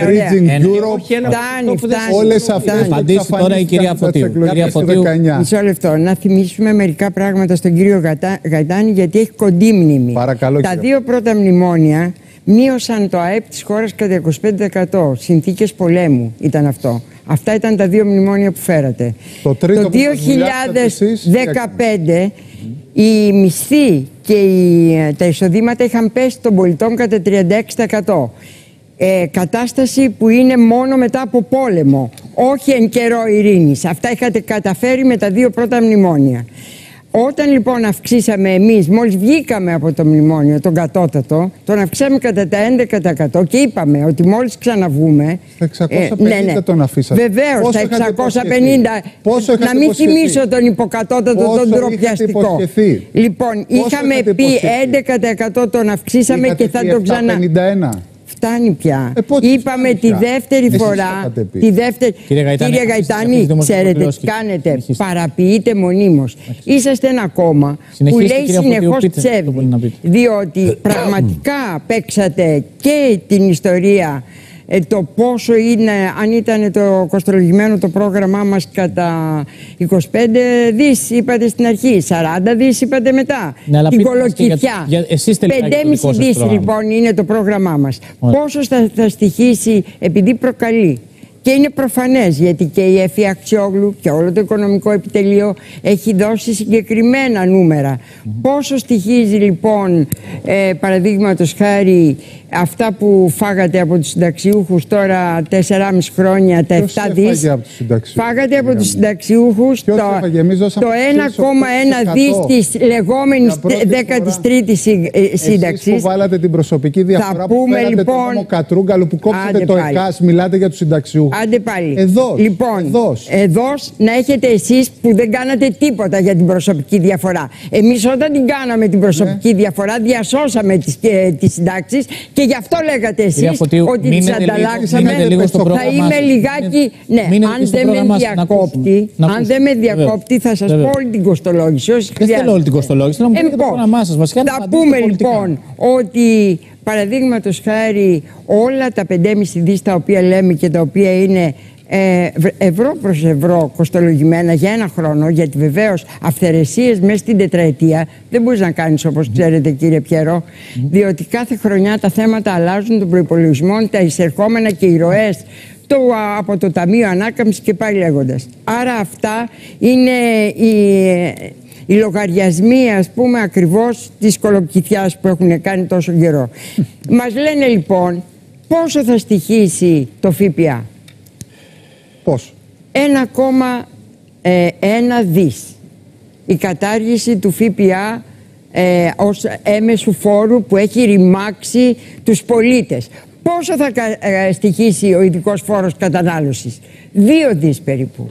Όλες αυτές τώρα η κυρία Φωτίου. Μισό λεπτό. Να θυμίσουμε μερικά πράγματα στον κύριο Γαϊτάνη, γιατί έχει κοντή μνήμη. Παρακαλώ, τα δύο πρώτα μνημόνια μείωσαν το ΑΕΠ της χώρας κατά είκοσι πέντε τοις εκατό. Συνθήκες πολέμου ήταν αυτό. Αυτά ήταν τα δύο μνημόνια που φέρατε. Το, το δύο χιλιάδες δεκαπέντε οι μισθοί και οι, τα εισοδήματα είχαν πέσει των πολιτών κατά τριάντα έξι τοις εκατό. Ε, κατάσταση που είναι μόνο μετά από πόλεμο, όχι εν καιρό ειρήνης. Αυτά είχατε καταφέρει με τα δύο πρώτα μνημόνια. Όταν λοιπόν αυξήσαμε εμείς, μόλις βγήκαμε από το μνημόνιο, τον κατώτατο, τον αυξήσαμε κατά τα έντεκα τοις εκατό και είπαμε ότι μόλις ξαναβγούμε. εξακόσια πενήντα ε, ναι, ναι. Τον αφήσατε. Βεβαίως, τα εξακόσια πενήντα. Πόσο να μην θυμίσω τον υποκατώτατο, πόσο τον ντροπιαστικό. Λοιπόν, πόσο είχαμε πει έντεκα τοις εκατό τον αυξήσαμε είχατε και θα τον ξανά. πενήντα ένα. Φτάνει πια. Ε, Είπαμε τη πια. δεύτερη Εσείς φορά. Τη δεύτερη... Κύριε Γαϊτάνη, Κύριε Γαϊτάνη ξέρετε τι κάνετε. Έχεις... Παραποιείτε μονίμως. Είσαστε ένα κόμμα που λέει συνεχώς ψεύδι. Διότι πραγματικά παίξατε και την ιστορία. Ε, το πόσο είναι, αν ήταν το κοστολογημένο το πρόγραμμά μας κατά είκοσι πέντε δις είπατε στην αρχή, σαράντα δις είπατε μετά, ναι, την κολοκυθιά. πέντε κόμμα πέντε δις λοιπόν είναι το πρόγραμμά μας. Ωραία. Πόσο θα, θα στοιχήσει, επειδή προκαλεί Και είναι προφανές, γιατί και η Εφη Αξιόγλου και όλο το οικονομικό επιτελείο έχει δώσει συγκεκριμένα νούμερα. Mm-hmm. Πόσο στοιχίζει λοιπόν, ε, παραδείγματος χάρη, αυτά που φάγατε από τους συνταξιούχους τώρα τεσσεράμισι χρόνια, τα επτά δις. Φάγατε από τους συνταξιούχους το, το ένα κόμμα ένα δις της λεγόμενης δέκατης τρίτης σύνταξης. Εσείς που βάλατε την προσωπική διαφορά, που φέρατε λοιπόν, τον νόμο Κατρούγκαλου, που κόψετε το ΕΚΑΣ, μιλάτε για τους συνταξιούχους. Άντε πάλι. Εδώς, λοιπόν, εδώς. εδώς να έχετε εσείς που δεν κάνατε τίποτα για την προσωπική διαφορά. Εμείς όταν την κάναμε την προσωπική ναι. διαφορά, διασώσαμε τις, ε, τις συντάξεις και γι' αυτό λέγατε εσείς Φωτίου, ότι τις ανταλλάξαμε. Θα είμαι λιγάκι. Ναι, αν δεν με διακόπτει, αν δεν με διακόπτει, θα σας πω όλη την κοστολόγηση. Δεν θέλω όλη την κοστολόγηση, θέλω να μου πείτε το πρόγραμμά σας. Βασικά, θα πούμε λοιπόν ότι παραδείγματος χάρη όλα τα πέντε κόμμα πέντε δις τα οποία λέμε και τα οποία είναι ε, ευρώ προς ευρώ κοστολογημένα για ένα χρόνο, γιατί βεβαίως αυθαιρεσίες μέσα στην τετραετία δεν μπορείς να κάνεις όπως ξέρετε κύριε Πιέρο, mm. διότι κάθε χρονιά τα θέματα αλλάζουν των προϋπολογισμών, τα εισερχόμενα και οι ροές το, από το Ταμείο Ανάκαμψης και πάλι λέγοντας. Άρα αυτά είναι οι, οι λογαριασμοί, ας πούμε, ακριβώς της κολοκυθιάς που έχουν κάνει τόσο καιρό. Μας λένε λοιπόν πόσο θα στοιχήσει το ΦΠΑ. Πώς? ένα κόμμα ένα δις. Η κατάργηση του ΦΠΑ ε, ως έμεσου φόρου που έχει ρημάξει τους πολίτες. Πόσο θα ε, στοιχήσει ο ειδικός φόρος κατανάλωσης? Δύο δις περίπου.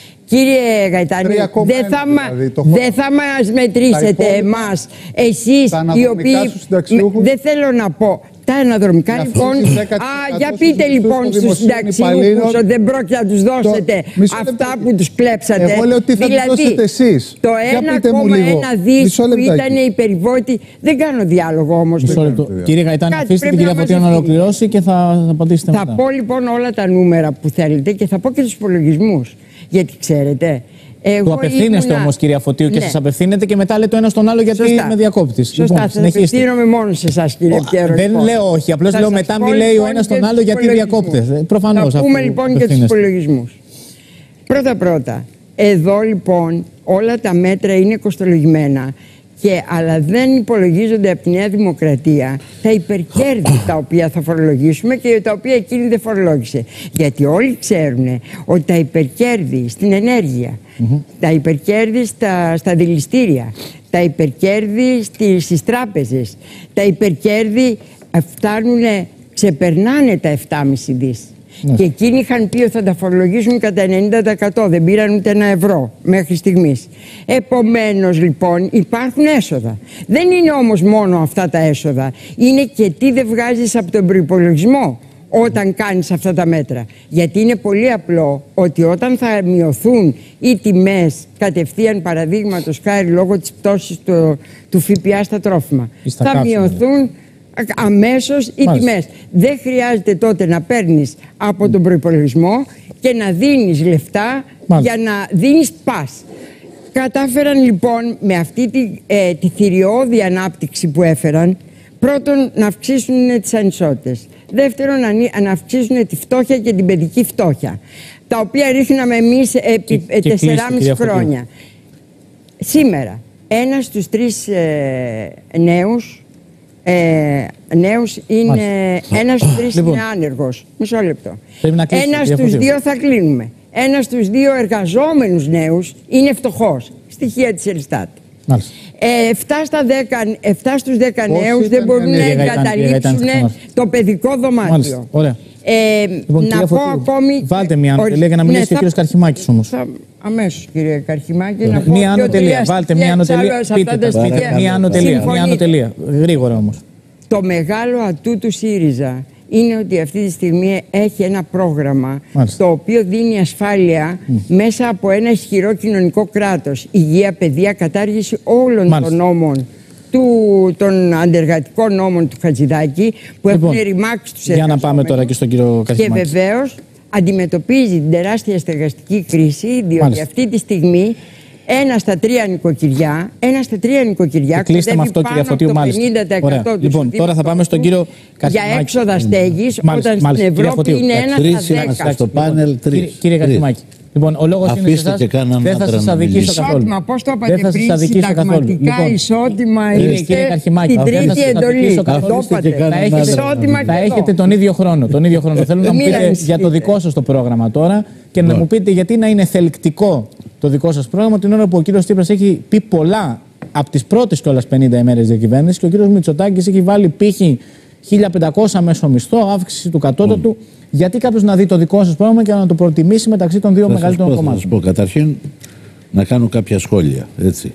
Κύριε Γαϊτάνη, δεν θα, δηλαδή, δε θα μας μετρήσετε εμάς, εσείς οι οποίοι... Δεν θέλω να πω... Τα αναδρομικά για λοιπόν. Α, για πείτε λοιπόν στους συνταξιούχους ότι δεν πρόκειται να τους δώσετε το, αυτά που τους κλέψατε. Εγώ λέω ότι θα δηλαδή, τους δώσετε εσείς. Το ένα κόμμα ένα δις που ήταν η περιβόητη. Δεν κάνω διάλογο όμως. Κύριε Γαϊτάνη, αφήστε την κυρία Φωτίου να ολοκληρώσει και θα απαντήσετε μετά. Θα πω λοιπόν όλα τα νούμερα που θέλετε και θα πω και τους υπολογισμούς. Γιατί ξέρετε. Εγώ του απευθύνεστε ήμουνα... όμως κυρία Φωτίου και ναι. σας απευθύνετε και μετά λέτε το ένα στον άλλο γιατί Σωστά. με διακόπτεις. Σωστά, λοιπόν, θα απευθύνομαι μόνο σε εσάς κύριε Πιέρο. Δεν λοιπόν. λέω όχι, απλώς λέω μετά μην λέει ο ένας τον άλλο γιατί διακόπτεται. Προφανώς. Θα πούμε λοιπόν και τους υπολογισμούς. Πρώτα πρώτα, εδώ λοιπόν όλα τα μέτρα είναι κοστολογημένα. Και, αλλά δεν υπολογίζονται από τη Νέα Δημοκρατία τα υπερκέρδη τα οποία θα φορολογήσουμε και τα οποία εκείνη δεν φορολόγησε. Γιατί όλοι ξέρουν ότι τα υπερκέρδη στην ενέργεια, mm-hmm. τα υπερκέρδη στα, στα δηληστήρια, τα υπερκέρδη στις, στις τράπεζες, τα υπερκέρδη φτάνουν, ξεπερνάνε τα επτά κόμμα πέντε δις. Ναι. Και εκείνοι είχαν πει ότι θα τα φορολογήσουν κατά ενενήντα τοις εκατό, δεν πήραν ούτε ένα ευρώ μέχρι στιγμής. Επομένως λοιπόν υπάρχουν έσοδα. Δεν είναι όμως μόνο αυτά τα έσοδα, είναι και τι δεν βγάζεις από τον προϋπολογισμό όταν κάνεις αυτά τα μέτρα. Γιατί είναι πολύ απλό ότι όταν θα μειωθούν οι τιμές κατευθείαν, παραδείγματος χάρη λόγω της πτώσης του, του ΦΠΑ στα τρόφιμα, θα κάψουμε. μειωθούν αμέσως οι τιμές. Δεν χρειάζεται τότε να παίρνεις από τον προϋπολογισμό και να δίνεις λεφτά Μάλιστα. για να δίνεις πας. Κατάφεραν λοιπόν με αυτή τη, ε, τη θηριώδη ανάπτυξη που έφεραν, πρώτον να αυξήσουν τις ανισότητες, δεύτερον να, να αυξήσουν τη φτώχεια και την παιδική φτώχεια, τα οποία ρίχναμε εμείς επί τεσσεράμισι χρόνια. Σήμερα ένας στους τρεις ε, νέους Ε, νέους είναι, ένας στους τρεις λοιπόν. είναι άνεργος. Μισό λεπτό. Ένας στους δύο θα κλείνουμε. Ένας στους δύο εργαζόμενους νέους είναι φτωχός. Στοιχεία της Ελστάτ. Ε, εφτά στους δέκα νέους δεν μπορούν να εγκαταλείψουν το παιδικό δωμάτιο. Ε, λοιπόν, να πω Φωτίου, ακόμη. Βάλτε μια άνω τελεία για να μιλήσει ναι, και ο κύριος Καρχιμάκης όμως. Αμέσως κύριε Καρχιμάκη. Να μία άνω τελεία. Βάλτε μία άνω τελεία. Πείτε τα. Μία άνω τελεία. Μία άνω τελεία. Γρήγορα όμως. Το μεγάλο ατού του ΣΥΡΙΖΑ είναι ότι αυτή τη στιγμή έχει ένα πρόγραμμα Μάλιστα. το οποίο δίνει ασφάλεια mm. μέσα από ένα ισχυρό κοινωνικό κράτος. Υγεία, παιδεία, κατάργηση όλων Μάλιστα. των νόμων. Του, των αντεργατικών νόμων του Χατζηδάκη που λοιπόν, έχουν ρημάξει τους εργαζόμενους. Για να πάμε τώρα και στον κύριο Καρχιμάκη. Και βεβαίως αντιμετωπίζει την τεράστια στεγαστική κρίση, διότι Μάλιστα. αυτή τη στιγμή ένα στα τρία νοικοκυριά, ένα στα τρία νοικοκυριά κλείστε με αυτό, κυρία Φωτίου, μάλιστα. πενήντα τοις εκατό του λοιπόν, τώρα θα πάμε στον κύριο για έξοδα στέγης, μάλιστα, όταν μάλιστα, στην Ευρώπη είναι ένα στα δέκα. Στο πάνελ τρεις. Κύριε, κύριε Κατσιμάκη, λοιπόν, ο λόγος είναι σε εσάς, δεν θα σας αδικήσω καθόλου. Ισότιμα, πώς το δεν είπατε πριν, συνταγματικά, ισότιμα, είστε στην τρίτη εντολή. Το είπατε. Θα έχετε τον ίδιο χρόνο. Τον ίδιο χρόνο. Θέλω να μου πείτε για το δικό σας το πρόγραμμα τώρα και να μου πείτε γιατί να είναι θελκτικό το δικό σας πρόγραμμα την ώρα που ο κύριος Τσίπρας έχει πει πολλά από τις πρώτες κιόλας πενήντα ημέρες διακυβέρνησης και ο κύριος Μητσοτάκης έχει βάλει π.χ. χίλια πεντακόσια μέσο μισθό, αύξηση του κατώτατου. Mm. Γιατί κάποιος να δει το δικό σας πρόγραμμα και να το προτιμήσει μεταξύ των δύο μεγαλύτερων κομμάτων. Θα σας πω καταρχήν να κάνω κάποια σχόλια. Έτσι.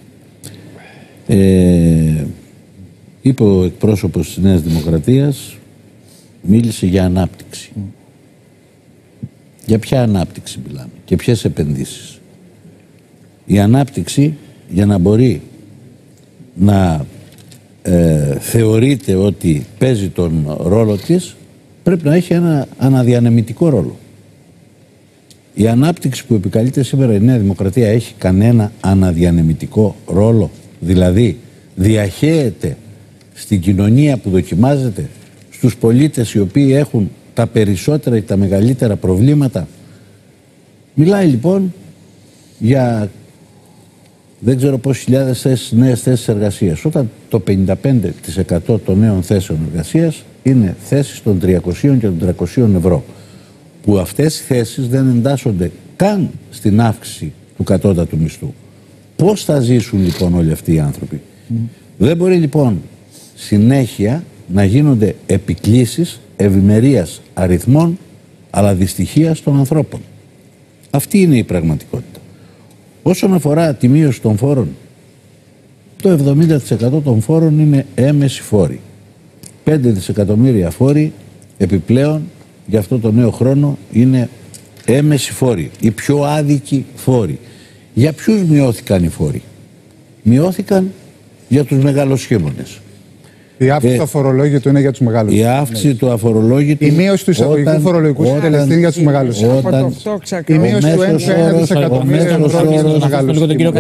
Ε, είπε ο εκπρόσωπος της Νέας Δημοκρατίας, μίλησε για ανάπτυξη. Mm. Για ποια ανάπτυξη μιλάμε και ποιες επενδύσεις. Η ανάπτυξη για να μπορεί να ε, θεωρείται ότι παίζει τον ρόλο της πρέπει να έχει ένα αναδιανεμητικό ρόλο. Η ανάπτυξη που επικαλείται σήμερα η Νέα Δημοκρατία έχει κανένα αναδιανεμητικό ρόλο, δηλαδή διαχέεται στην κοινωνία που δοκιμάζεται, στους πολίτες οι οποίοι έχουν τα περισσότερα και τα μεγαλύτερα προβλήματα. Μιλάει λοιπόν για δεν ξέρω πόσες χιλιάδες θέσεις, νέες θέσεις εργασίας, όταν το πενήντα πέντε τοις εκατό των νέων θέσεων εργασίας είναι θέσεις των τριακοσίων και των τριακοσίων ευρώ, που αυτές οι θέσεις δεν εντάσσονται καν στην αύξηση του κατώτατου μισθού. Πώς θα ζήσουν λοιπόν όλοι αυτοί οι άνθρωποι? Mm. Δεν μπορεί λοιπόν συνέχεια να γίνονται επικλήσεις ευημερίας αριθμών αλλά δυστυχίας των ανθρώπων. Αυτή είναι η πραγματικότητα. Όσον αφορά τη μείωση των φόρων, το εβδομήντα τοις εκατό των φόρων είναι έμεση φόροι. πέντε δισεκατομμύρια φόροι επιπλέον για αυτό το νέο χρόνο είναι έμεση φόροι, οι πιο άδικοι φόροι. Για ποιους μειώθηκαν οι φόροι? Μειώθηκαν για τους μεγαλοσχήμονες. Η αύξηση ε, του αφορολόγητου είναι για τους μεγάλους. Η αύξηση ναι. του αφορολόγητου. Η μείωση του εισαγωγικού φορολογικού συντελεστή είναι για τους μεγάλους. Η μείωση του ένα δισεκατομμύριο ευρώ είναι για τους μεγάλους.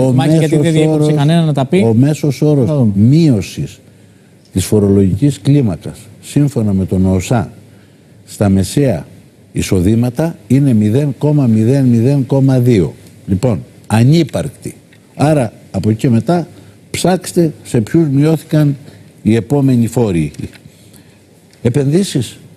Ο μέσος όρος μείωσης της φορολογικής κλίμακας σύμφωνα με τον ΟΣΑ στα μεσαία εισοδήματα είναι μηδέν κόμμα μηδέν μηδέν δύο. Λοιπόν, ανύπαρκτη. Άρα από εκεί και μετά ψάξτε σε ποιους μειώθηκαν οι επόμενοι φόροι. Επενδύσεις.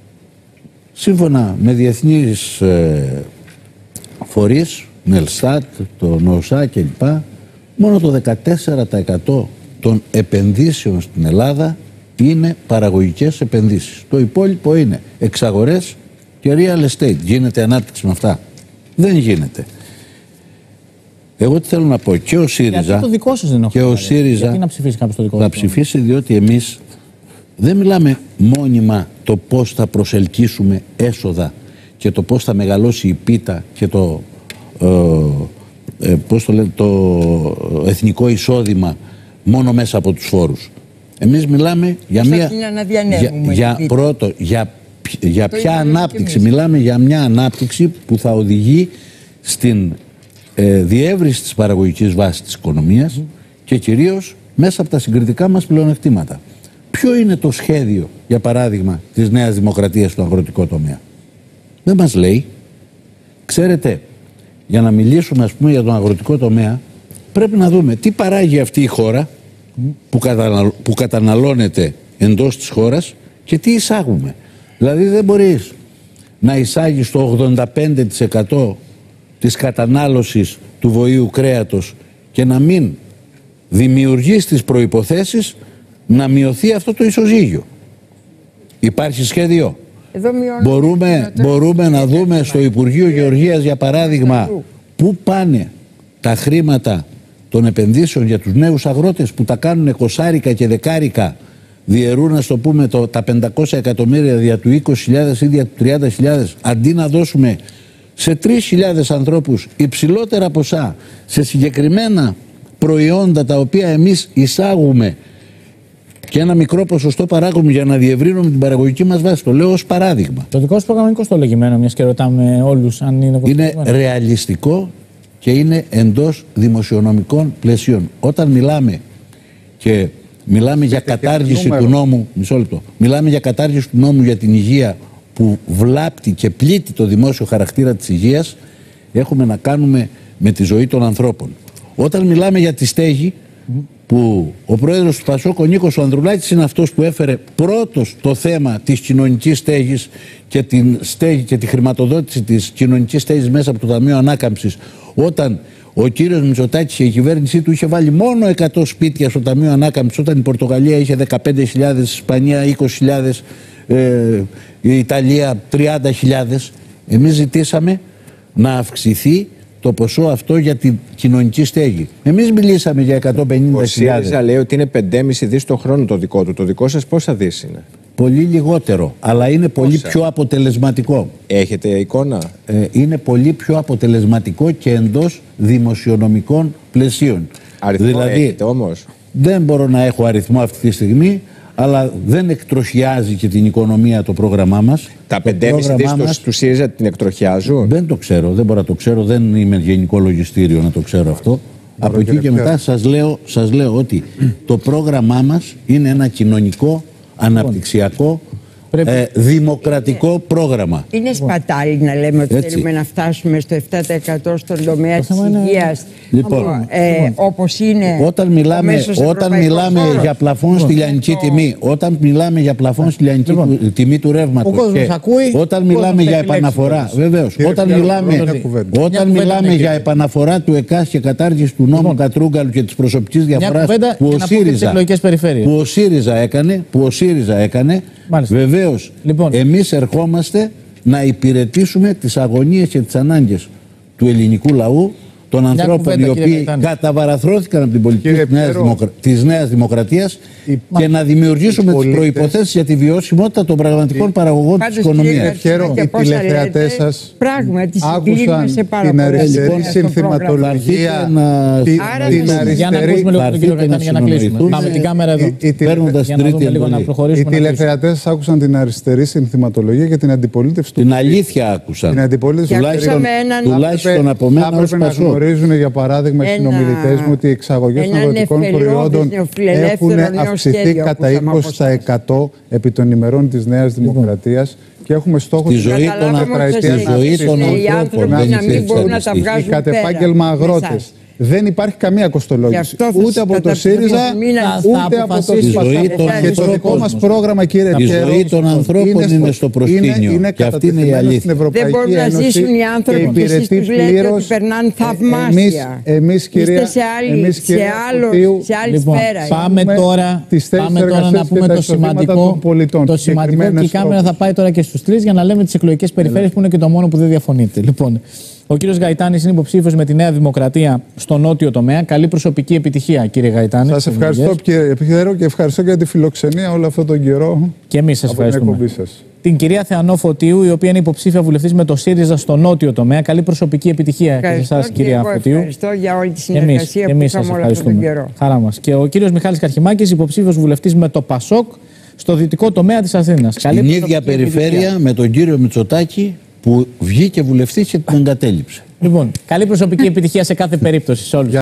Σύμφωνα με διεθνείς ε, φορείς, Νελστάτ, το ΝΟΣΑ κλπ, μόνο το δεκατέσσερα τοις εκατό των επενδύσεων στην Ελλάδα είναι παραγωγικές επενδύσεις. Το υπόλοιπο είναι εξαγορές και real estate. Γίνεται ανάπτυξη με αυτά? Δεν γίνεται. Εγώ τι θέλω να πω, και ο ΣΥΡΙΖΑ, γιατί το δικό σας δεν έχω και ο ΣΥΡΙΖΑ γιατί να ψηφίσει κάποιος το δικό θα του ψηφίσει, διότι εμείς δεν μιλάμε μόνιμα το πώς θα προσελκύσουμε έσοδα και το πώς θα μεγαλώσει η πίτα και το, ε, ε, πώς το, λένε, το εθνικό εισόδημα μόνο μέσα από τους φόρους. Εμείς μιλάμε για μια, για, για, πρώτο, για, για ποια ανάπτυξη? Μιλάμε για μια ανάπτυξη που θα οδηγεί στην ε, διεύρυνση της παραγωγικής βάσης της οικονομίας mm. και κυρίως μέσα από τα συγκριτικά μας πλεονεκτήματα. Ποιο είναι το σχέδιο, για παράδειγμα, της Νέας Δημοκρατίας στο αγροτικό τομέα? Δεν μας λέει. Ξέρετε, για να μιλήσουμε ας πούμε για τον αγροτικό τομέα, πρέπει να δούμε τι παράγει αυτή η χώρα mm. που, καταναλ, που καταναλώνεται εντός της χώρας και τι εισάγουμε. Δηλαδή δεν μπορείς να εισάγεις το ογδόντα πέντε τοις εκατό της κατανάλωσης του βοήου κρέατος και να μην δημιουργείς τις προϋποθέσεις να μειωθεί αυτό το ισοζύγιο. Υπάρχει σχέδιο? Μπορούμε, μπορούμε να δούμε στο Υπουργείο Γεωργίας, για παράδειγμα, πού πάνε τα χρήματα των επενδύσεων για τους νέους αγρότες που τα κάνουν εικοσάρικα και δεκάρικα, διαιρούν, ας το πούμε, το, τα πεντακόσια εκατομμύρια δια του είκοσι χιλιάδες ή δια του τριάντα χιλιάδες, αντί να δώσουμε σε τρεις χιλιάδες ανθρώπους υψηλότερα ποσά σε συγκεκριμένα προϊόντα τα οποία εμείς εισάγουμε και ένα μικρό ποσοστό παράγουμε για να διευρύνουμε την παραγωγική μας βάση. Το λέω ως παράδειγμα. Το δικό σου πρόγραμμα είναι κοστολογημένο, μιας και ρωτάμε όλους αν είναι κοστολογημένο. Είναι ρεαλιστικό και είναι εντός δημοσιονομικών πλαισίων. Όταν μιλάμε και μιλάμε για κατάργηση του νόμου, μισό λεπτό, μιλάμε για κατάργηση του νόμου για την υγεία που βλάπτει και πλήττει το δημόσιο χαρακτήρα της υγείας, έχουμε να κάνουμε με τη ζωή των ανθρώπων. Όταν μιλάμε για τη στέγη, που ο πρόεδρος του Πασόκ, ο Νίκος ο Ανδρουλάκης, είναι αυτός που έφερε πρώτος το θέμα της κοινωνικής στέγης και, την στέγη και τη χρηματοδότηση της κοινωνικής στέγης μέσα από το Ταμείο Ανάκαμψης, όταν ο κύριος Μητσοτάκης και η κυβέρνησή του είχε βάλει μόνο εκατό σπίτια στο Ταμείο Ανάκαμψης, όταν η Πορτογαλία είχε δεκαπέντε χιλιάδες, η Ισπανία είκοσι χιλιάδες, ε, η Ιταλία τριάντα χιλιάδες. Εμείς ζητήσαμε να αυξηθεί το ποσό αυτό για την κοινωνική στέγη. Εμείς μιλήσαμε για εκατόν πενήντα χιλιάδες. Ο ΣΥΡΙΖΑ λέει ότι είναι πεντέμισι δις το χρόνο το δικό του. Το δικό σας πόσα δις είναι? Πολύ λιγότερο, αλλά είναι πολύ Πόσα? πιο αποτελεσματικό. Έχετε εικόνα? Ε, είναι πολύ πιο αποτελεσματικό και εντός δημοσιονομικών πλαισίων. Αριθμό δηλαδή, έχετε όμως? Δεν μπορώ να έχω αριθμό αυτή τη στιγμή, αλλά δεν εκτροχιάζει και την οικονομία το πρόγραμμά μας. Τα πεντέμισι δις μας... του ΣΥΡΙΖΑ την εκτροχιάζουν? Δεν το ξέρω, δεν μπορώ να το ξέρω, δεν είμαι γενικό λογιστήριο να το ξέρω αυτό. Μπορώ. Από εκεί και μετά σας λέω, σας λέω ότι το πρόγραμμά μας είναι ένα κοινωνικό, αναπτυξιακό, Πρέπει... Ε, δημοκρατικό πρόγραμμα. Είναι σπατάλη να λέμε ότι Έτσι. θέλουμε να φτάσουμε στο επτά τοις εκατό στον τομέα της υγείας, λοιπόν, ε, λοιπόν, όπως είναι όταν μιλάμε, όταν μιλάμε για πλαφόν λοιπόν, στη λιανική λοιπόν, τιμή, όταν μιλάμε για πλαφόν στη λιανική λοιπόν, τιμή του ρεύματος και ακούει, όταν μιλάμε για επαναφορά, βεβαίως, όταν μιλάμε, όταν μιλάμε για επαναφορά του ΕΚΑΣ και κατάργηση του νόμου Κατρούγκαλου και της προσωπικής διαφοράς που ο ΣΥΡΙΖΑ έκανε, που ο ΣΥΡΙΖΑ έκανε, βεβαίως, λοιπόν, εμείς ερχόμαστε να υπηρετήσουμε τις αγωνίες και τις ανάγκες του ελληνικού λαού, των ανθρώπων κουβέντα, οι οποίοι καταβαραθρώθηκαν από την πολιτική της νέας, δημοκρα... της νέας Δημοκρατίας η... και να δημιουργήσουμε τις προϋποθέσεις για τη βιωσιμότητα των πραγματικών η... παραγωγών της οικονομίας. Χαίρομαι οι τηλεθεατές σας άκουσαν την αριστερή συνθηματολογία, την αριστερή... Για να κλείσουμε. Πάμε την κάμερα εδώ. Οι τηλεθεατές σας άκουσαν την αριστερή συνθηματολογία και την αντιπολίτευση του. Την αλήθεια άκουσαν. Τουλάχιστον από μένα ως Πασόκ. Γνωρίζουν, για παράδειγμα, οι συνομιλητές μου ότι οι εξαγωγές των αγροτικών προϊόντων έχουν αυξηθεί κατά είκοσι τοις εκατό επί των ημερών της Νέας Δημοκρατίας και έχουμε στόχο τη ζωή των ανθρώπων. Οι κατ' επάγγελμα αγρότες. Δεν υπάρχει καμία κοστολόγηση. Ούτε από το ΣΥΡΙΖΑ, ούτε από το ΠΑΣΟΚ. Και το δικό μας πρόγραμμα, κύριε Πιέρο, η ζωή των ανθρώπων είναι στο προσκήνιο. Και αυτή είναι η αλήθεια. Δεν μπορούν να ζήσουν οι άνθρωποι που εσείς τους λέτε ότι περνάνε θαυμάσια. Εμείς, κυρία, σε άλλη σφαίρα. Πάμε τώρα να πούμε το σημαντικό. Το σημαντικό και η κάμερα θα πάει τώρα και στους τρεις για να λέμε τις εκλογικές περιφέρειες που είναι και το μόνο που δεν διαφωνείτε. Λοιπόν, ο κύριος Γαϊτάνης είναι υποψήφιος με τη Νέα Δημοκρατία στο νότιο τομέα. Καλή προσωπική επιτυχία, κύριε Γαϊτάνη. Σας ευχαριστώ, κύριε Πιέρο, και ευχαριστώ για τη φιλοξενία όλο αυτόν τον καιρό. Και εμείς σας ευχαριστούμε. Την, την κυρία Θεανό Φωτίου, η οποία είναι υποψήφια βουλευτής με το ΣΥΡΙΖΑ στο νότιο τομέα. Καλή προσωπική επιτυχία και σε εσάς, κυρία Φωτίου. Ευχαριστώ για όλη τη συνεργασία εμείς, που εμείς είχαμε όλο αυτόν τον καιρό. Χαρά μας. Και ο κύριος Μιχάλης Καρχημάκης, υποψήφιος βουλευτής με το ΠΑΣΟΚ στο δυτικό τομέα της Αθήνας. Στην ίδια περιφέρεια με τον κύριο Μητσοτάκη, που βγήκε βουλευτής και την εγκατέλειψε. Λοιπόν, καλή προσωπική επιτυχία σε κάθε περίπτωση σε όλους.